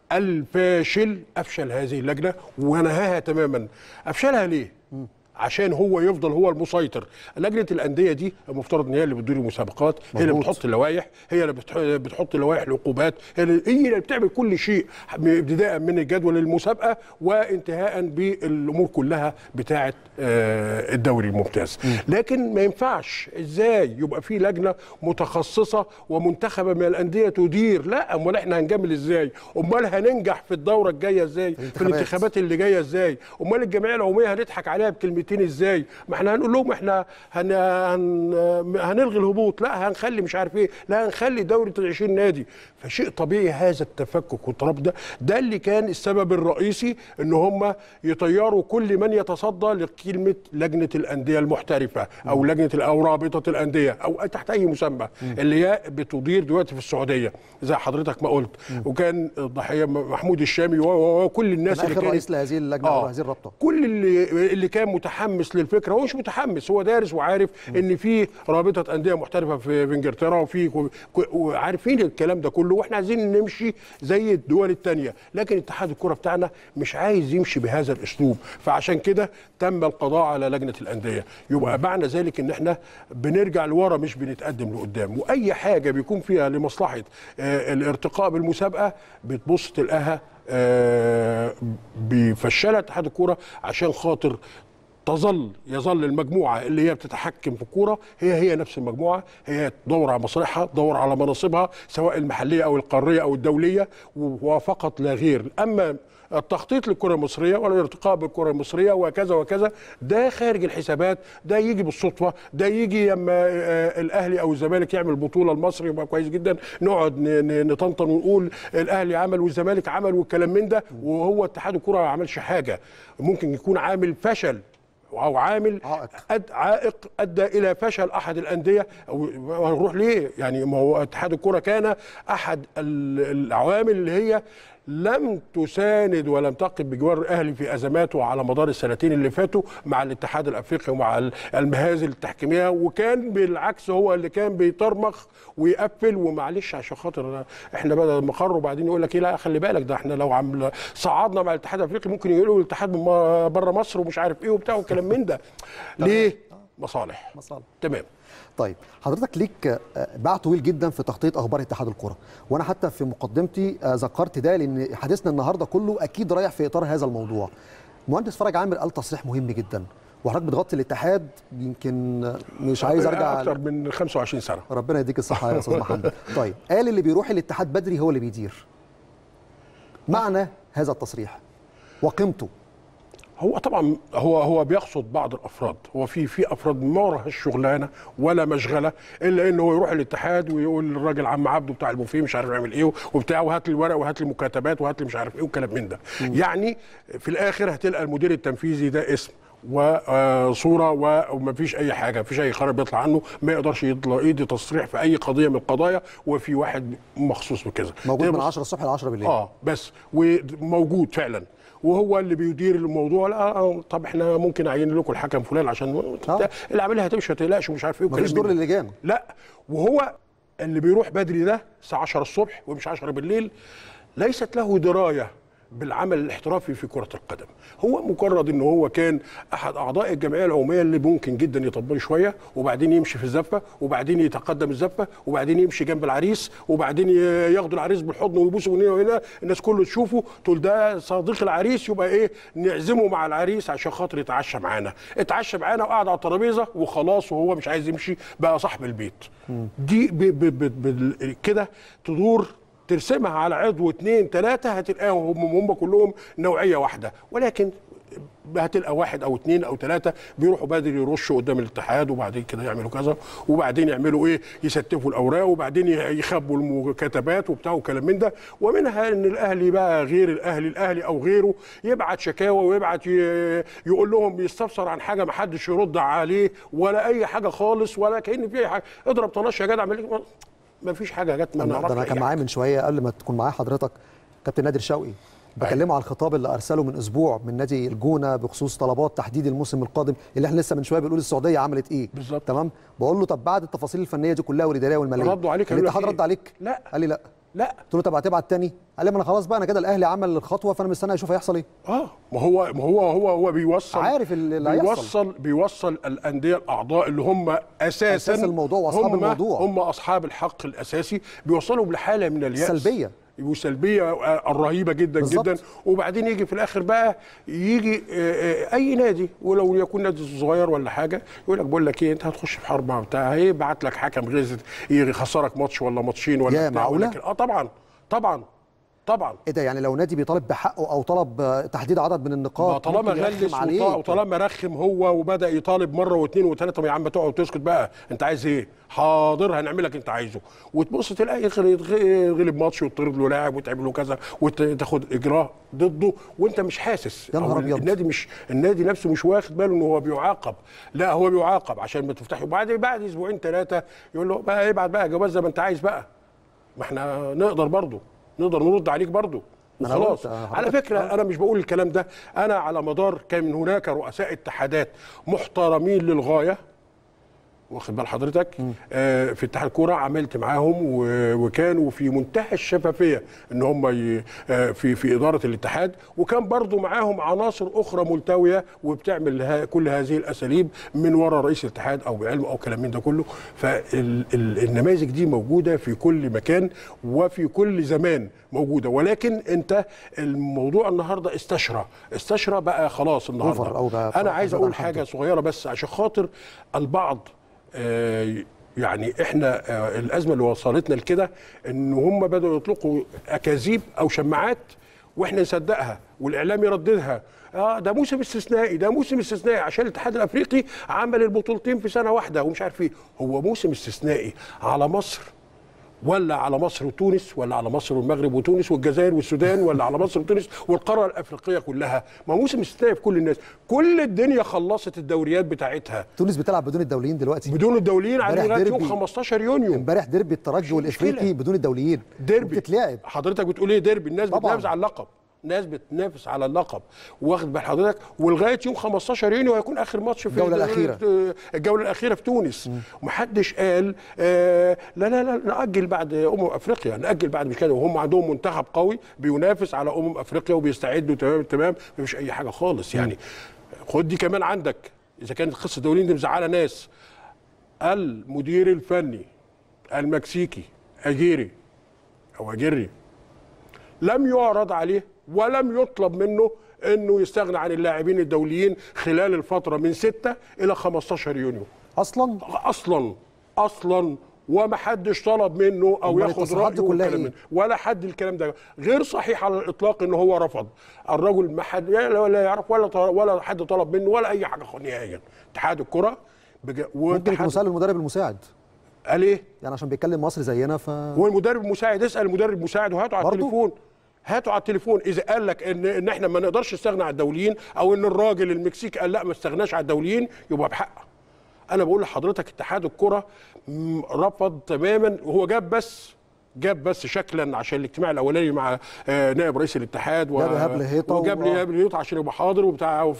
الفاشل افشل هذه اللجنه ونهاها تماما. افشلها ليه؟ عشان هو يفضل هو المسيطر. لجنه الانديه دي المفترض ان هي اللي بتدير المسابقات، هي اللي بتحط اللوائح، هي اللي بتحط لوائح العقوبات، هي اللي بتعمل كل شيء ابتداء من الجدول المسابقه وانتهاء بالامور كلها بتاعه الدوري الممتاز. لكن ما ينفعش ازاي يبقى في لجنه متخصصه ومنتخبه من الانديه تدير؟ لا، امال احنا هنجمل ازاي؟ امال هننجح في الدوره الجايه ازاي؟ في الانتخابات اللي جايه ازاي؟ امال الجمعيه العموميه هنضحك عليها بكلمتين ازاي؟ ما احنا هنقول لهم احنا هن... هن... هنلغي الهبوط، لا هنخلي مش عارف ايه، لا هنخلي دوري عشرين نادي. فشيء طبيعي هذا التفكك والتراب ده ده اللي كان السبب الرئيسي ان هم يطيروا كل من يتصدى لكلمه لجنه الانديه المحترفه او لجنه او رابطه الانديه او تحت اي مسمى اللي هي بتدير دلوقتي في السعوديه زي حضرتك ما قلت. وكان الضحيه محمود الشامي وكل الناس اللي كانت رئيس لهذه اللجنه او هذه الرابطه، كل اللي اللي كان متحمس للفكره. هو مش متحمس، هو دارس وعارف ان في رابطه انديه محترفه في انجلترا وفي وعارفين الكلام ده كله، واحنا عايزين نمشي زي الدول الثانيه. لكن اتحاد الكره بتاعنا مش عايز يمشي بهذا الاسلوب، فعشان كده تم القضاء على لجنه الانديه. يبقى معنى ذلك ان احنا بنرجع لورا مش بنتقدم لقدام، واي حاجه بيكون فيها لمصلحه آه الارتقاء بالمسابقه بتبص تلاقيها آه بيفشلها اتحاد الكره عشان خاطر تظل يظل المجموعه اللي هي بتتحكم في الكوره هي هي نفس المجموعه، هي تدور على مصالحها، تدور على مناصبها سواء المحليه او القاريه او الدوليه وفقط لا غير. اما التخطيط للكره المصريه ولا الارتقاء بالكره المصريه وكذا وكذا ده خارج الحسابات، ده يجي بالصدفه، ده يجي لما الاهلي او الزمالك يعمل بطوله المصري يبقى كويس جدا نقعد نطنطن ونقول الاهلي عمل والزمالك عمل والكلام من ده، وهو اتحاد الكره ما عملش حاجه. ممكن يكون عامل فشل او عامل عائق عائق ادى الى فشل احد الانديه. او هنروح ليه؟ يعني ما هو اتحاد الكره كان احد العوامل اللي هي لم تساند ولم تقف بجوار الاهلي في ازماته على مدار السنتين اللي فاتوا مع الاتحاد الافريقي ومع المهازل التحكيميه، وكان بالعكس هو اللي كان بيطرمخ ويقفل. ومعلش عشان خاطر احنا بدل مقر وبعدين يقول لك ايه لا خلي بالك ده احنا لو عم صعدنا مع الاتحاد الافريقي ممكن يقولوا الاتحاد بره مصر ومش عارف ايه وبتاع والكلام من ده. ليه؟ مصالح. مصالح. تمام. طيب حضرتك ليك باع طويل جدا في تغطيه اخبار اتحاد الكره، وانا حتى في مقدمتي ذكرت ده لان حديثنا النهارده كله اكيد رايح في اطار هذا الموضوع. مهندس فرج عامر قال تصريح مهم جدا، وحضرتك بتغطي الاتحاد يمكن مش عايز ارجع اكتر من خمسة وعشرين سنه. ربنا يديك الصحه يا استاذ محمد. طيب قال اللي بيروح الاتحاد بدري هو اللي بيدير. معنى هذا التصريح وقيمته؟ هو طبعا هو هو بيقصد بعض الافراد، هو في في افراد ما وراها الشغلانه ولا مشغله الا انه هو يروح الاتحاد ويقول للراجل عم عبده بتاع البوفيه مش عارف يعمل ايه وبتاع وهات لي الورق وهات لي مكاتبات وهات لي مش عارف ايه وكلام من ده. يعني في الاخر هتلقى المدير التنفيذي ده اسم وصوره ومفيش اي حاجه، مفيش اي قرار بيطلع عنه، ما يقدرش يدي تصريح في اي قضيه من القضايا، وفي واحد مخصوص بكذا موجود من عشرة الصبح ل عشرة بالليل. اه بس وموجود فعلا وهو اللي بيدير الموضوع. لا طب احنا ممكن اعين لكم الحكم فلان عشان آه. العمليه هتمشي ما تقلقش ومش عارف ايه مفيش دور للجان. لا، وهو اللي بيروح بدري ده الساعه عشرة الصبح ومش عشرة بالليل ليست له درايه بالعمل الاحترافي في كرة القدم. هو مجرد ان هو كان احد اعضاء الجمعيه العموميه اللي ممكن جدا يطبل شويه وبعدين يمشي في الزفه وبعدين يتقدم الزفه وبعدين يمشي جنب العريس وبعدين ياخدوا العريس بالحضن ويبوسوا من هنا وهنا، الناس كله تشوفه تقول ده صديق العريس يبقى ايه نعزمه مع العريس عشان خاطر يتعشى معانا، اتعشى معانا وقعد على الترابيزه وخلاص وهو مش عايز يمشي بقى صاحب البيت. م. دي كده تدور ترسمها على عضو اثنين ثلاثة هتلقاهم هم, هم كلهم نوعية واحدة، ولكن هتلقى واحد أو اثنين أو ثلاثة بيروحوا بدري يرشوا قدام الاتحاد وبعدين كده يعملوا كذا وبعدين يعملوا إيه يستفوا الأوراق وبعدين يخبوا المكاتبات وبتاع وكلام من ده. ومنها إن الأهلي بقى غير الأهلي الأهلي أو غيره يبعت شكاوى ويبعت يقول لهم يستفسر عن حاجة ما حدش يرد عليه ولا أي حاجة خالص ولا كأن في أي حاجة. اضرب طناش يا جدع ما فيش حاجه جت ما نعرفش. انا كان معايا من شويه قبل ما تكون معايا حضرتك كابتن نادر شوقي بكلمه على الخطاب اللي ارسله من اسبوع من نادي الجونه بخصوص طلبات تحديد الموسم القادم اللي احنا لسه من شويه بنقول السعوديه عملت ايه بالظبط. تمام، بقول له طب بعد التفاصيل الفنيه دي كلها والاداريه والماليه ردوا عليك الاتحاد رد عليك؟ لا قال لي لا لا. قلت له طب هتبعت تاني؟ قال لي ما انا خلاص بقى، انا كده الاهلي عمل الخطوه فانا مستني اشوف هيحصل ايه. اه ما هو ما هو هو هو بيوصل، عارف اللي هيحصل، بيوصل بيوصل الانديه الاعضاء اللي هم اساسا اساس الموضوع واصحاب هم الموضوع، هم اصحاب الحق الاساسي، بيوصلوا بحاله من اليأس سلبيه وسلبيه الرهيبه جدا بالزبط. جدا. وبعدين يجي في الاخر بقى يجي اي نادي ولو يكون نادي صغير ولا حاجه يقول لك بقول لك ايه، انت هتخش في حرب بتاع، هيبعت لك حكم غيظ يخسرك ماتش ولا ماتشين ولا يا معقوله؟ اه طبعا طبعا طبعا. ايه ده؟ يعني لو نادي بيطالب بحقه او طلب تحديد عدد من النقاط طالما غلس وطالما رخم هو وبدا يطالب مره واثنين وثلاثه، ما يا عم تقعد تسكت بقى، انت عايز ايه؟ حاضر هنعمل لك انت عايزه، وتبص تلاقي غلب ماتش وتطرد له لاعب وتعمل له كذا وتاخد اجراء ضده وانت مش حاسس. يا نهار ابيض. النادي مش النادي نفسه مش واخد باله ان هو بيعاقب، لا هو بيعاقب عشان ما تفتحه بعد بعد اسبوعين ثلاثه يقول له بقى ابعت بقى جواز زي ما انت عايز بقى، ما احنا نقدر برضه نقدر نرد عليك برضه وخلاص. على فكره انا مش بقول الكلام ده، انا على مدار كان هناك رؤساء اتحادات محترمين للغايه، واخد بال حضرتك، آه في اتحاد الكوره عملت معاهم وكانوا في منتهى الشفافيه ان هم آه في في اداره الاتحاد، وكان برضو معاهم عناصر اخرى ملتويه وبتعمل كل هذه الاساليب من وراء رئيس الاتحاد او بعلم او كلام من ده كله. فالنماذج دي موجوده في كل مكان وفي كل زمان موجوده، ولكن انت الموضوع النهارده استشرى استشرى بقى خلاص النهارده. انا عايز اقول حاجه صغيره بس عشان خاطر البعض آه يعني احنا آه الازمه اللي وصلتنا لكده ان هم بداوا يطلقوا اكاذيب او شماعات واحنا نصدقها والاعلام يرددها. اه ده موسم استثنائي، ده موسم استثنائي عشان الاتحاد الافريقي عمل البطولتين في سنه واحده ومش عارف ايه. هو موسم استثنائي على مصر ولا على مصر وتونس ولا على مصر والمغرب وتونس والجزائر والسودان ولا على مصر وتونس والقاره الافريقيه كلها؟ ما موسم استثنائي في كل الناس، كل الدنيا خلصت الدوريات بتاعتها. تونس بتلعب بدون الدوليين دلوقتي، بدون الدوليين على لغايه يوم خمستاشر يونيو. امبارح ديربي الترجي والافريقي بدون الدوليين، ديربي بتتلعب. حضرتك بتقول ايه ديربي؟ الناس بتنافس على اللقب، ناس بتنافس على اللقب، واخد بال حضرتك، ولغايه يوم خمستاشر يونيو هيكون اخر ماتش في الجوله الاخيره الجوله الاخيره في تونس. ومحدش قال آه لا لا لا ناجل بعد امم افريقيا، ناجل بعد مش كده، وهم عندهم منتخب قوي بينافس على امم افريقيا وبيستعدوا تمام تمام، مفيش اي حاجه خالص. يعني خد دي كمان عندك، اذا كانت قصه الدوليين دي مزعله ناس، المدير الفني المكسيكي اجيري او اجيري لم يعرض عليه ولم يطلب منه انه يستغنى عن اللاعبين الدوليين خلال الفتره من ستة الى خمستاشر يونيو اصلا اصلا الا وما حدش طلب منه او ياخد رايه إيه؟ ولا حد الكلام ده غير صحيح على الاطلاق ان هو رفض. الرجل ما حد لا يعرف ولا ولا حد طلب منه ولا اي حاجه نهائيا. اتحاد الكره بج... ممكن يكون سأل المدرب المساعد قال ايه؟ يعني عشان بيتكلم مصري زينا ف والمدرب المساعد اسال المدرب المساعد وهاته على التليفون، هاتوا على التليفون. اذا قال لك ان ان احنا ما نقدرش نستغنى عن الدوليين او ان الراجل المكسيكي قال لا ما استغناش عن الدوليين يبقى بحق. انا بقول لحضرتك اتحاد الكره رفض تماما، وهو جاب بس جاب بس شكلا عشان الاجتماع الاولاني مع نائب رئيس الاتحاد و... جاب لي هيطه وجاب لي هيطه هيطه عشان يبقى حاضر وبتاع وف...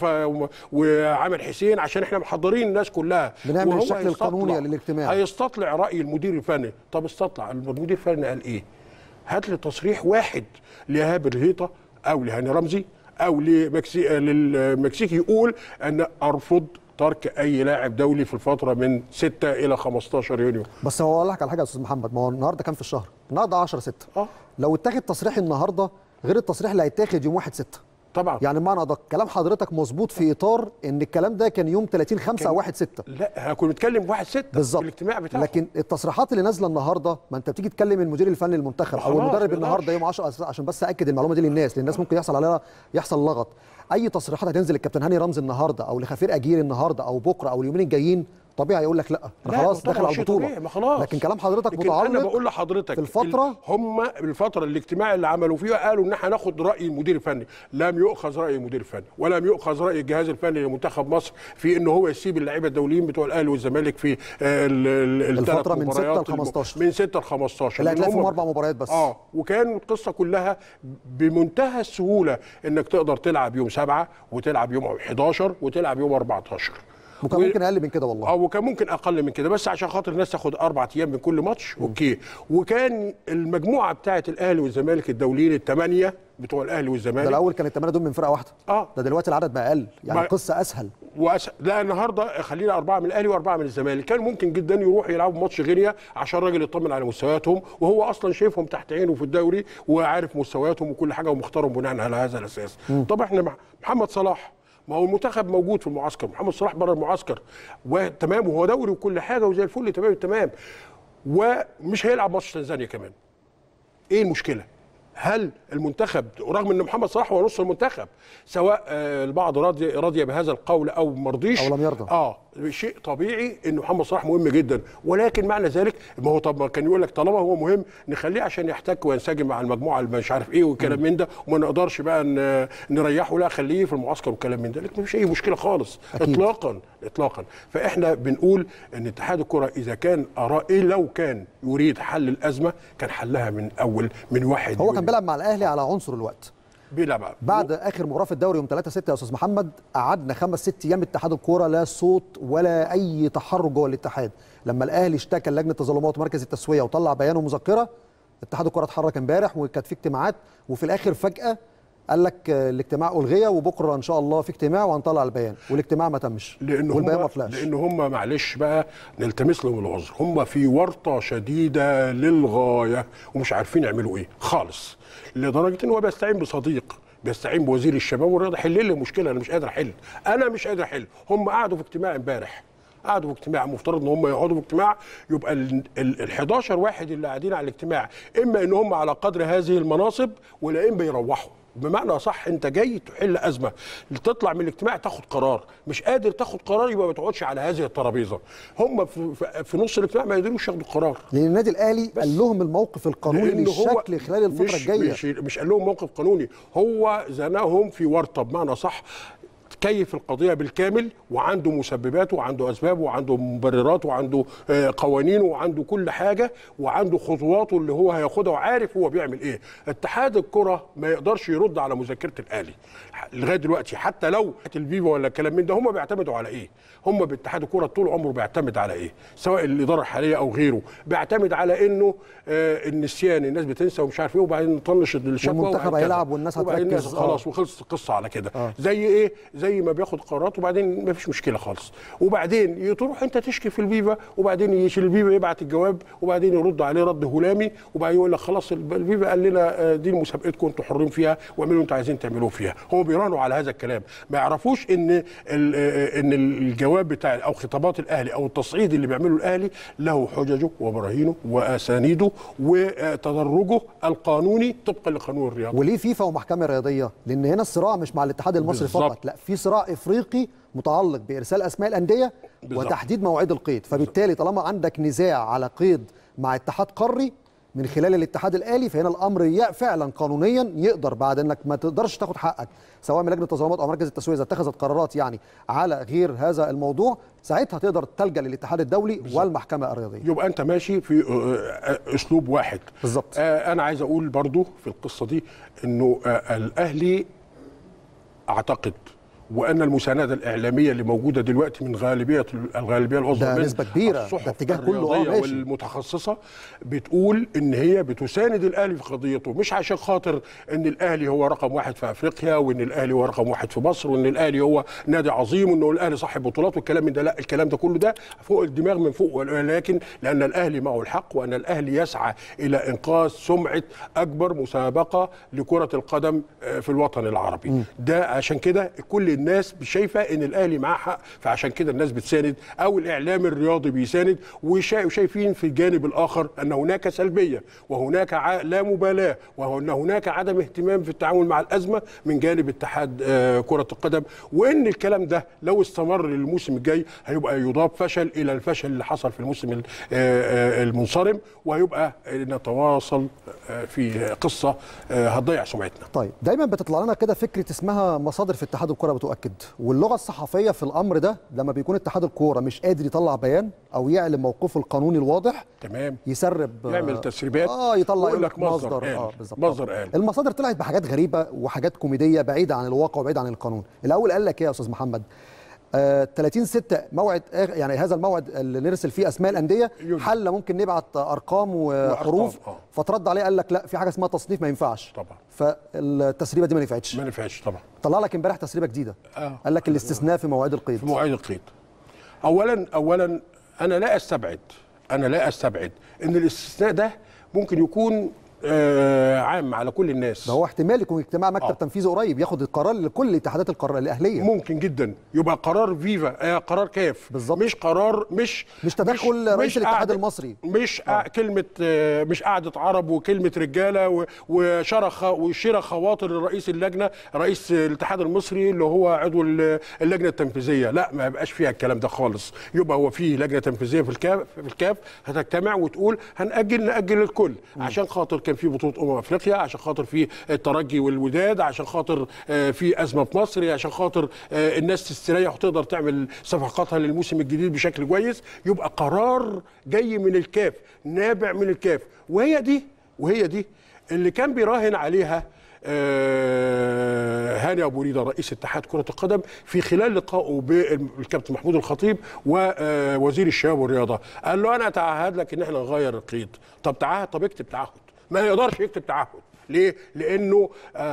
وعامل حسين عشان احنا محضرين الناس كلها بنعمل الشكل القانوني للاجتماع. هيستطلع راي المدير الفني. طب استطلع المدير الفني قال ايه؟ هات لي تصريح واحد لإيهاب الهيطه او لهاني رمزي او لمكسي... للمكسيكي يقول ان ارفض ترك اي لاعب دولي في الفتره من ستة الى خمستاشر يونيو. بس هو اقول لك على حاجه يا استاذ محمد، ما هو النهارده كان في الشهر، النهارده عشرة ستة. اه لو اتاخد تصريح النهارده غير التصريح اللي هيتاخد يوم واحد ستة طبعا. يعني معنى ادق كلام حضرتك مظبوط في اطار ان الكلام ده كان يوم تلاتين خمسة او واحد ستة. لا هكون بنتكلم واحد ستة بالظبط في الاجتماع بتاعه. لكن التصريحات اللي نازله النهارده، ما انت بتيجي تكلم المدير الفني للمنتخب او المدرب النهارده يوم عشرة، عشان بس اكد المعلومه دي للناس، لان الناس ممكن يحصل عليها يحصل لغط. اي تصريحات هتنزل الكابتن هاني رمزي النهارده او لخفير اجير النهارده او بكره او اليومين الجايين، طبيعي يقول لك لا انا خلاص داخل على البطوله. خلاص. لكن كلام حضرتك لكن متعلق انا بقول لحضرتك في الفتره هم الفتره الاجتماع اللي عملوا فيها قالوا ان احنا هناخد راي المدير الفني، لم يؤخذ راي المدير الفني ولم يؤخذ راي الجهاز الفني لمنتخب مصر في ان هو يسيب اللعيبه الدوليين بتوع الاهلي والزمالك في الفتره من ستة ل خمستاشر من ستة ل خمستاشر اللي هتلاقي فيهم اربع مباريات بس. اه وكان القصه كلها بمنتهى السهوله انك تقدر تلعب يوم سبعة وتلعب يوم حداشر وتلعب يوم اربعتاشر. وكان ممكن اقل من كده والله. اه وكان ممكن اقل من كده، بس عشان خاطر الناس تاخد اربع ايام من كل ماتش. م. اوكي. وكان المجموعه بتاعه الاهلي والزمالك الدوليين الثمانيه بتوع الاهلي والزمالك، ده الاول كان الثمانيه دول من فرقه واحده. اه ده دلوقتي العدد بقى اقل، يعني القصه اسهل وأسهل. لا النهارده خلينا اربعه من الاهلي واربعه من الزمالك، كان ممكن جدا يروحوا يلعبوا ماتش غينيا عشان الراجل يطمن على مستوياتهم، وهو اصلا شايفهم تحت عينه في الدوري وعارف مستوياتهم وكل حاجه ومختارهم بناء على هذا الاساس. طب احنا مع محمد صلاح، ما هو المنتخب موجود في المعسكر، محمد صلاح بره المعسكر وتمام، وهو دوري وكل حاجه وزي الفل تمام التمام، ومش هيلعب ماتش تنزانيا كمان. ايه المشكله؟ هل المنتخب رغم ان محمد صلاح هو نص المنتخب، سواء البعض راضي راضي بهذا القول او مرضيش او لم يرضى، اه شيء طبيعي ان محمد صلاح مهم جدا، ولكن معنى ذلك ما هو طب ما كان يقول لك طالما هو مهم نخليه عشان يحتك وينسجم مع المجموعه اللي مش عارف ايه والكلام من ده، وما نقدرش بقى نريحه، لا خليه في المعسكر والكلام من ده، لكن مفيش اي مشكله خالص أكيد. اطلاقا اطلاقا. فاحنا بنقول ان اتحاد الكره اذا كان اراء إيه لو كان يريد حل الازمه كان حلها من اول من واحد. هو كان بيلعب مع الاهلي على عنصر الوقت، بيلعب بعد و... اخر مباراه في الدوري يوم ثلاثة ستة يا استاذ محمد، قعدنا خمس ست ايام اتحاد الكوره لا صوت ولا اي تحرك جوه الاتحاد. لما الاهلي اشتكى لجنه التظلمات ومركز التسويه وطلع بيان ومذكره، اتحاد الكوره اتحرك امبارح وكانت في اجتماعات، وفي الاخر فجاه قال لك الاجتماع الغي وبكره ان شاء الله في اجتماع وهنطلع البيان، والاجتماع ما تمش والبيان ما طلعش. لان هم معلش بقى نلتمس لهم العذر، هم في ورطه شديده للغايه ومش عارفين يعملوا ايه خالص، لدرجه ان هو بيستعين بصديق، بيستعين بوزير الشباب والرياضه، حل لي المشكله، انا مش قادر احل، انا مش قادر احل. هم قعدوا في اجتماع امبارح، قعدوا في اجتماع، مفترض ان هم يقعدوا في اجتماع، يبقى ال حداشر واحد اللي قاعدين على الاجتماع اما ان هم على قدر هذه المناصب ولا اما يروحوا. بمعنى صح، انت جاي تحل ازمه، تطلع من الاجتماع تاخد قرار، مش قادر تاخد قرار يبقى ما تقعدش على هذه الترابيزه. هم في, في نص الاجتماع ما يقدروش ياخدوا قرار، لان النادي الاهلي قال لهم الموقف القانوني للشكل خلال الفتره مش الجايه. مش, مش قال لهم موقف قانوني، هو زناهم في ورطه بمعنى صح، كيف القضيه بالكامل، وعنده مسببات وعنده اسباب وعنده مبررات وعنده قوانين وعنده كل حاجه وعنده خطواته اللي هو هياخدها وعارف هو بيعمل ايه. اتحاد الكره ما يقدرش يرد على مذكره الاهلي لغايه دلوقتي، حتى لو الفيفا ولا الكلام من ده، هم بيعتمدوا على ايه؟ هم باتحاد الكره طول عمره بيعتمد على ايه؟ سواء الاداره الحاليه او غيره، بيعتمد على انه آه النسيان، الناس بتنسى ومش عارف ايه، وبعدين نطنش الشكوى والمنتخب هيلعب والناس هتركز خلاص وخلصت القصه على كده. آه. زي ايه؟ زي ما بياخد قرارات وبعدين ما فيش مشكله خالص، وبعدين تروح انت تشكي في الفيفا، وبعدين الفيفا يبعت الجواب وبعدين يرد عليه رد هلامي، وبعدين يقول لك خلاص الفيفا قال لنا دي مسابقتكم انتوا حرين فيها واعملوا انتوا عايزين تعملوه فيها. هم بيراهنوا على هذا الكلام، ما يعرفوش ان ان الجواب بتاع او خطابات الاهلي او التصعيد اللي بيعمله الاهلي له حججه وبراهينه واسانيده وتدرجه القانوني طبقا لقانون الرياضه. وليه فيفا ومحكمه رياضيه؟ لان هنا الصراع مش مع الاتحاد المصري بالزبط. فقط، لا، في صراع افريقي متعلق بارسال اسماء الانديه بالزبط. وتحديد مواعيد القيد، فبالتالي طالما عندك نزاع على قيد مع اتحاد قاري من خلال الاتحاد الآلي، فهنا الامر فعلا قانونيا يقدر بعد انك ما تقدرش تاخد حقك سواء من لجنه التظلمات او مركز التسويه اذا اتخذت قرارات يعني على غير هذا الموضوع، ساعتها تقدر تلجا للاتحاد الدولي بالزبط. والمحكمه الرياضيه. يبقى انت ماشي في اسلوب واحد بالظبط. آه انا عايز اقول برضو في القصه دي انه آه الاهلي اعتقد وان المسانده الاعلاميه اللي موجوده دلوقتي من غالبيه الغالبيه العظمى ده نسبه كبيره، ده اتجاه كله اه ماشي، والمتخصصه بتقول ان هي بتساند الاهلي في قضيته، مش عشان خاطر ان الاهلي هو رقم واحد في افريقيا وان الاهلي هو رقم واحد في مصر وان الاهلي هو نادي عظيم وان الاهلي صاحب بطولات والكلام من ده، لا، الكلام ده كله ده فوق الدماغ من فوق، ولكن لان الاهلي معه الحق وان الاهلي يسعى الى انقاذ سمعه اكبر مسابقه لكره القدم في الوطن العربي. م. ده عشان كده كل الناس شايفه ان الاهلي معاه حق، فعشان كده الناس بتساند او الاعلام الرياضي بيساند، وشايفين في الجانب الاخر ان هناك سلبيه وهناك لا مبالاه وان هناك عدم اهتمام في التعامل مع الازمه من جانب اتحاد كره القدم، وان الكلام ده لو استمر للموسم الجاي هيبقى يضاف فشل الى الفشل اللي حصل في الموسم المنصرم، وهيبقى نتواصل في قصه هتضيع سمعتنا. طيب دايما بتطلع لنا كده فكره اسمها مصادر في اتحاد الكره بتؤكد، واللغه الصحفيه في الامر ده لما بيكون اتحاد الكوره مش قادر يطلع بيان او يعلن موقفه القانوني الواضح، تمام، يسرب يعمل تسريبات اه يطلع يقول لك مصدر, مصدر قال. اه بالظبط. مصدر قال. المصادر طلعت بحاجات غريبه وحاجات كوميديه بعيده عن الواقع وبعيده عن القانون. الاول قال لك ايه يا استاذ محمد؟ ثلاثين ستة موعد، يعني هذا الموعد اللي نرسل فيه اسماء الانديه حل ممكن نبعت ارقام وحروف، فترد عليه قال لك لا في حاجه اسمها تصنيف ما ينفعش طبعا، فالتسريبه دي ما نفعتش ما نفعتش طبعا. طلع لك امبارح تسريبه جديده آه. قال لك الاستثناء في مواعيد القيد. في مواعيد القيد اولا اولا انا لا استبعد انا لا استبعد ان الاستثناء ده ممكن يكون آه عام على كل الناس. ده هو احتمال يكون اجتماع مكتب آه. تنفيذي قريب ياخد القرار لكل الاتحادات القرار الاهليه. ممكن جدا يبقى قرار فيفا آه قرار كاف بالظبط، مش قرار مش مش تدخل رئيس الاتحاد المصري، مش آه. كلمه آه مش قعده عرب وكلمه رجاله وشرخ وشرى خواطر رئيس اللجنه رئيس الاتحاد المصري اللي هو عضو اللجنه التنفيذيه. لا ما يبقاش فيها الكلام ده خالص. يبقى هو في لجنه تنفيذيه في الكاف في الكاف هتجتمع وتقول هنأجل نأجل الكل م. عشان خاطر كان في بطوله امم افريقيا، عشان خاطر في الترجي والوداد، عشان خاطر في ازمه في مصر، عشان خاطر الناس تستريح وتقدر تعمل صفقاتها للموسم الجديد بشكل كويس. يبقى قرار جاي من الكاف، نابع من الكاف، وهي دي وهي دي اللي كان بيراهن عليها هاني ابو ريده رئيس اتحاد كره القدم في خلال لقائه بالكابتن محمود الخطيب ووزير الشباب والرياضه. قال له انا اتعهد لك ان احنا نغير القيد. طب تعهد، طب اكتب تعهد. ما يقدرش يكتب تعهد. ليه؟ لانه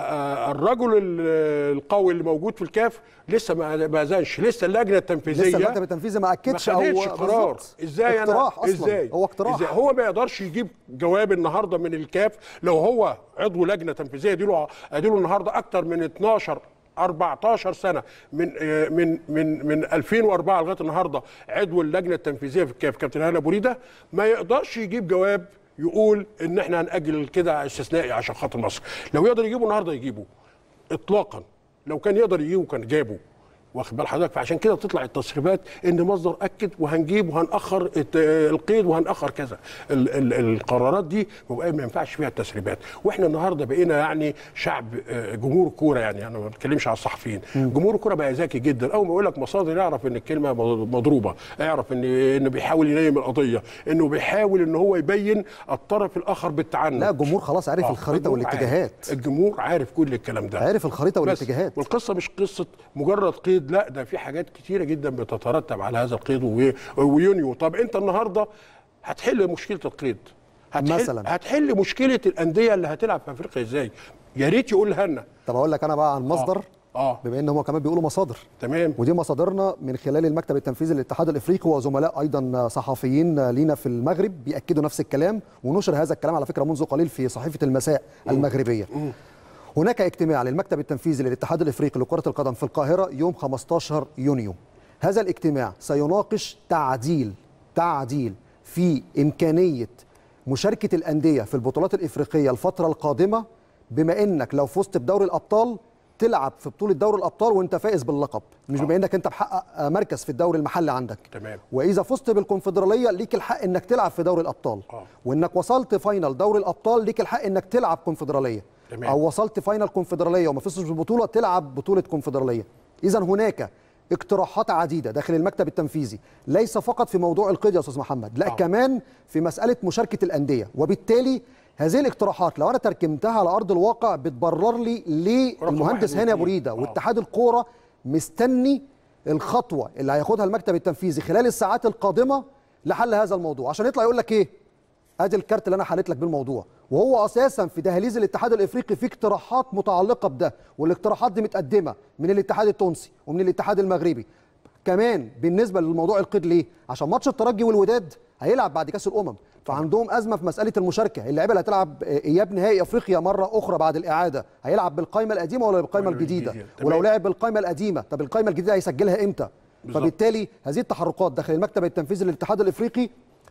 الرجل القوي اللي موجود في الكاف لسه ما اذنش، لسه اللجنه التنفيذيه لسه المكتب التنفيذي ما اكدش او قرار. ازاي اقتراح انا اصلا ازاي هو اقتراح إزاي؟ هو ما يقدرش يجيب جواب النهارده من الكاف لو هو عضو لجنه تنفيذيه دي له ادي له النهارده اكتر من اتناشر أربعتاشر سنه من من من من ألفين وأربعة لغايه النهارده عضو اللجنه التنفيذيه في الكاف كابتن هاني ابو ريده، ما يقدرش يجيب جواب يقول ان احنا هنأجل كده استثنائي عشان خاطر مصر. لو يقدر يجيبه النهارده يجيبه اطلاقا، لو كان يقدر يجيبه كان جابه، واخد بال حضرتك. فعشان كده تطلع التسريبات ان مصدر اكد وهنجيب وهنأخر القيد وهنأخر كذا. ال ال القرارات دي ما ينفعش فيها التسريبات. واحنا النهارده بقينا يعني شعب جمهور كوره، يعني انا ما بتكلمش على الصحفيين، جمهور الكوره بقى ذكي جدا. اول ما يقول لك مصادر يعرف ان الكلمه مضروبه، يعرف ان انه بيحاول ينيم القضيه، انه بيحاول ان هو يبين الطرف الاخر بالتعنت. لا الجمهور خلاص عارف آه. الخريطه والاتجاهات. عارف. الجمهور عارف كل الكلام ده، عارف الخريطه والاتجاهات. والقصه مش قصه مجرد قيد، لا ده في حاجات كتيره جدا بتترتب على هذا القيد ويونيو. طب انت النهارده هتحل مشكله القيد، هتحل مثلا هتحل مشكله الانديه اللي هتلعب في افريقيا ازاي؟ يا ريت يقولها لنا. طب اقول لك انا بقى عن مصدر اه, آه. بما ان هم كمان بيقولوا مصادر، تمام، ودي مصادرنا من خلال المكتب التنفيذي للاتحاد الافريقي وزملاء ايضا صحفيين لينا في المغرب بياكدوا نفس الكلام، ونشر هذا الكلام على فكره منذ قليل في صحيفه المساء المغربيه. م. هناك اجتماع للمكتب التنفيذي للاتحاد الافريقي لكره القدم في القاهره يوم خمستاشر يونيو. هذا الاجتماع سيناقش تعديل تعديل في إمكانية مشاركة الأندية في البطولات الإفريقية الفترة القادمة، بما إنك لو فزت بدوري الأبطال تلعب في بطولة دوري الأبطال وأنت فائز باللقب، مش بما إنك أنت محقق مركز في الدوري المحلي عندك. تمام. وإذا فزت بالكونفدرالية ليك الحق إنك تلعب في دوري الأبطال. أوه. وإنك وصلت فاينل دوري الأبطال ليك الحق إنك تلعب كونفدرالية. تمام. أو وصلت فاينل كونفدرالية وما فزتش بالبطولة تلعب بطولة كونفدرالية. إذا هناك اقتراحات عديدة داخل المكتب التنفيذي، ليس فقط في موضوع القيد يا أستاذ محمد، لا آه. كمان في مسألة مشاركة الأندية. وبالتالي هذه الاقتراحات لو أنا تركمتها على أرض الواقع بتبرر لي ليه المهندس هاني أبو ريدة واتحاد الكورة مستني الخطوة اللي هياخدها المكتب التنفيذي خلال الساعات القادمة لحل هذا الموضوع، عشان يطلع يقول لك إيه؟ ادي الكارت اللي انا حليت لك بالموضوع. وهو اساسا في دهاليز الاتحاد الافريقي في اقتراحات متعلقه بده، والاقتراحات دي متقدمه من الاتحاد التونسي ومن الاتحاد المغربي كمان بالنسبه للموضوع القيد. ليه؟ عشان ماتش الترجي والوداد هيلعب بعد كاس الامم، فعندهم ازمه في مساله المشاركه. اللعيبه اللي هتلعب اياب نهائي افريقيا مره اخرى بعد الاعاده هيلعب بالقائمه القديمه ولا بالقائمه الجديده؟ ولو لعب بالقائمه القديمه طب القائمه الجديده هيسجلها امتى؟ بالزبط. فبالتالي هذه التحركات داخل المكتب التنفيذي للاتحاد الافريقي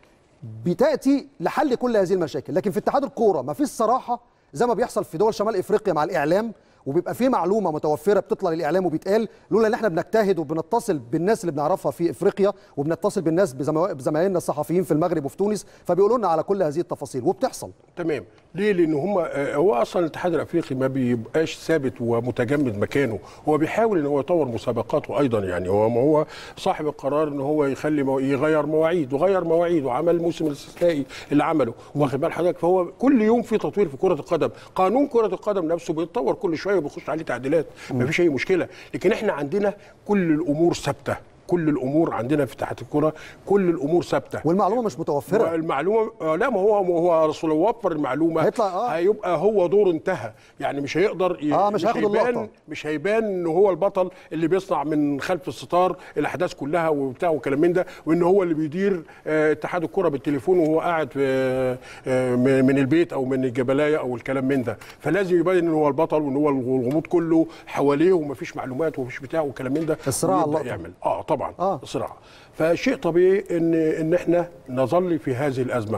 بتاتي لحل كل هذه المشاكل. لكن في اتحاد الكوره ما فيش صراحه زي ما بيحصل في دول شمال افريقيا مع الاعلام، وبيبقى في معلومه متوفره بتطلع للاعلام وبيتقال، لولا ان احنا بنجتهد وبنتصل بالناس اللي بنعرفها في افريقيا وبنتصل بالناس بزمايلنا الصحفيين في المغرب وفي تونس، فبيقولوا لنا على كل هذه التفاصيل وبتحصل. تمام. ليه؟ لان هم هو اصلا الاتحاد الافريقي ما بيبقاش ثابت ومتجمد مكانه، هو بيحاول ان هو يطور مسابقاته ايضا. يعني هو ما هو صاحب القرار ان هو يخلي مو... يغير مواعيد وغير مواعيد وعمل الموسم الاستثنائي اللي عمله، واخد بال حضرتك. فهو كل يوم في تطوير في كره القدم، قانون كره القدم نفسه بيتطور كل شويه شويه وبيخش عليه تعديلات، مفيش اي مشكله. لكن احنا عندنا كل الامور ثابته، كل الامور عندنا في اتحاد الكره كل الامور ثابته، والمعلومه مش متوفره. المعلومه لا، ما هو هو رسول الله وفر المعلومه هيطلع آه. هيبقى هو دور انتهى، يعني مش هيقدر ي... اه مش, مش هياخد اللقطه، مش هيبان ان هو البطل اللي بيصنع من خلف الستار الاحداث كلها وبتاع وكلام من ده، وان هو اللي بيدير آه اتحاد الكره بالتليفون وهو قاعد في آه من البيت او من الجبلايه او الكلام من ده. فلازم يبان ان هو البطل وان هو الغموض كله حواليه ومفيش معلومات ومفيش بتاع وكلام من ده. الصراع اللقطه يعمل اه طبعا آه. صراع. فشيء طبيعي ان ان احنا نظل في هذه الازمه.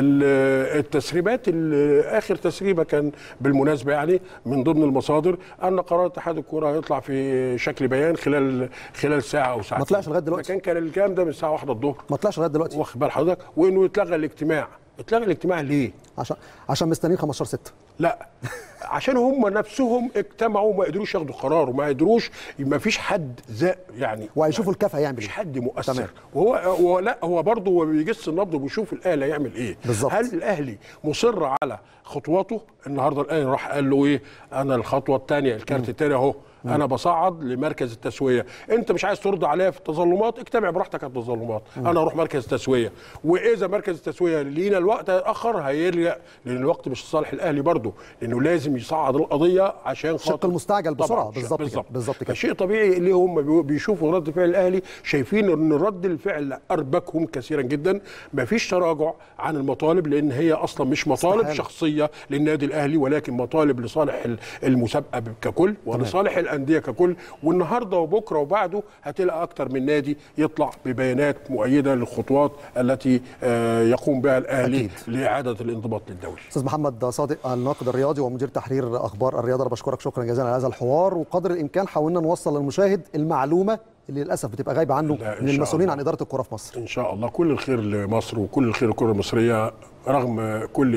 التسريبات، اخر تسريبه كان بالمناسبه يعني من ضمن المصادر ان قرار اتحاد الكره هيطلع في شكل بيان خلال خلال ساعه او ساعتين. ما طلعش لغايه دلوقتي. كان كان الكلام ده من الساعه واحدة الظهر، ما طلعش لغايه دلوقتي. واخد بال حضرتك؟ وانه يتلغى الاجتماع. اتلغى الاجتماع ليه؟ عشان عشان مستنيين خمستاشر ستة. لا، عشان هم نفسهم اجتمعوا وما قدروش ياخدوا قرار وما قدروش، ما فيش حد زق يعني، وهيشوفوا الكفه يعمل مش ايه، حد مؤثر. وهو هو لا هو برضه هو بيجس النبض وبيشوف الاهلي هيعمل ايه بالظبط. هل الاهلي مصر على خطواته؟ النهارده الاهلي راح قال له ايه؟ انا الخطوه الثانيه، الكارت الثاني اهو، انا بصعد لمركز التسويه. انت مش عايز ترد عليا في التظلمات، اجتمع براحتك على التظلمات، انا اروح مركز التسويه. واذا مركز التسويه لينا الوقت هيتاخر هيرجع، لان الوقت مش صالح الاهلي برضه، لانه لازم يصعد القضيه عشان خاطر الشق المستعجل بسرعه. بالظبط كده، بالظبط كده. شيء طبيعي اللي هم بيشوفوا رد فعل الاهلي، شايفين ان رد الفعل اربكهم كثيرا جدا. ما فيش تراجع عن المطالب، لان هي اصلا مش مطالب استحال. شخصيه للنادي الاهلي، ولكن مطالب لصالح المسابقه ككل ولصالح الانديه ككل. والنهارده وبكره وبعده هتلاقي اكتر من نادي يطلع ببيانات مؤيده للخطوات التي يقوم بها الاهلي أكيد. لاعاده الانضباط للدوري. استاذ محمد صادق الناقد الرياضي ومدير تحرير اخبار الرياضه، انا بشكرك شكرا جزيلا على هذا الحوار، وقدر الامكان حاولنا نوصل للمشاهد المعلومه اللي للاسف بتبقى غايبه عنه من المسؤولين عن اداره الكره في مصر. ان شاء الله كل الخير لمصر وكل الخير للكره المصريه رغم كل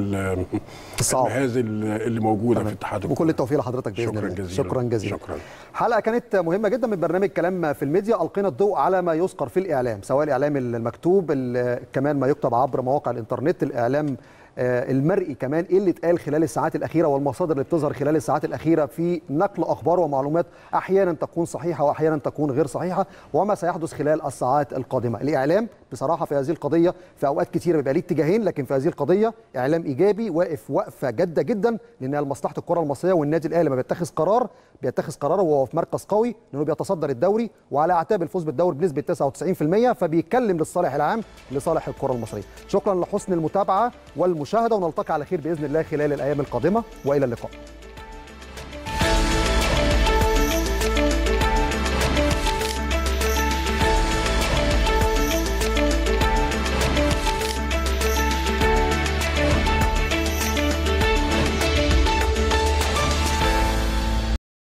هذه اللي موجوده في اتحاد الكره. وكل التوفيق لحضرتك باذن شكرا الله. جزيلا. شكرا جزيلا. شكرا. حلقه كانت مهمه جدا من برنامج كلام في الميديا، القينا الضوء على ما يذكر في الاعلام، سواء الاعلام المكتوب، كمان ما يكتب عبر مواقع الانترنت، الاعلام المرئي كمان، ايه اللي اتقال خلال الساعات الاخيره والمصادر اللي بتظهر خلال الساعات الاخيره في نقل اخبار ومعلومات احيانا تكون صحيحه واحيانا تكون غير صحيحه، وما سيحدث خلال الساعات القادمه. الاعلام بصراحه في هذه القضيه في اوقات كثيره بيبقى ليه اتجاهين، لكن في هذه القضيه اعلام ايجابي واقف وقفه جاده جدا، لانها لمصلحه الكره المصريه، والنادي الاهلي لما بيتخذ قرار بيتخذ قراره وهو في مركز قوي، لانه بيتصدر الدوري وعلى اعتاب الفوز بالدوري بنسبه تسعة وتسعين بالمئة، فبيتكلم للصالح العام لصالح الكره المصريه. شكرا لحسن المتابعه والمشاهده، ونلتقي على خير باذن الله خلال الايام القادمه، والى اللقاء.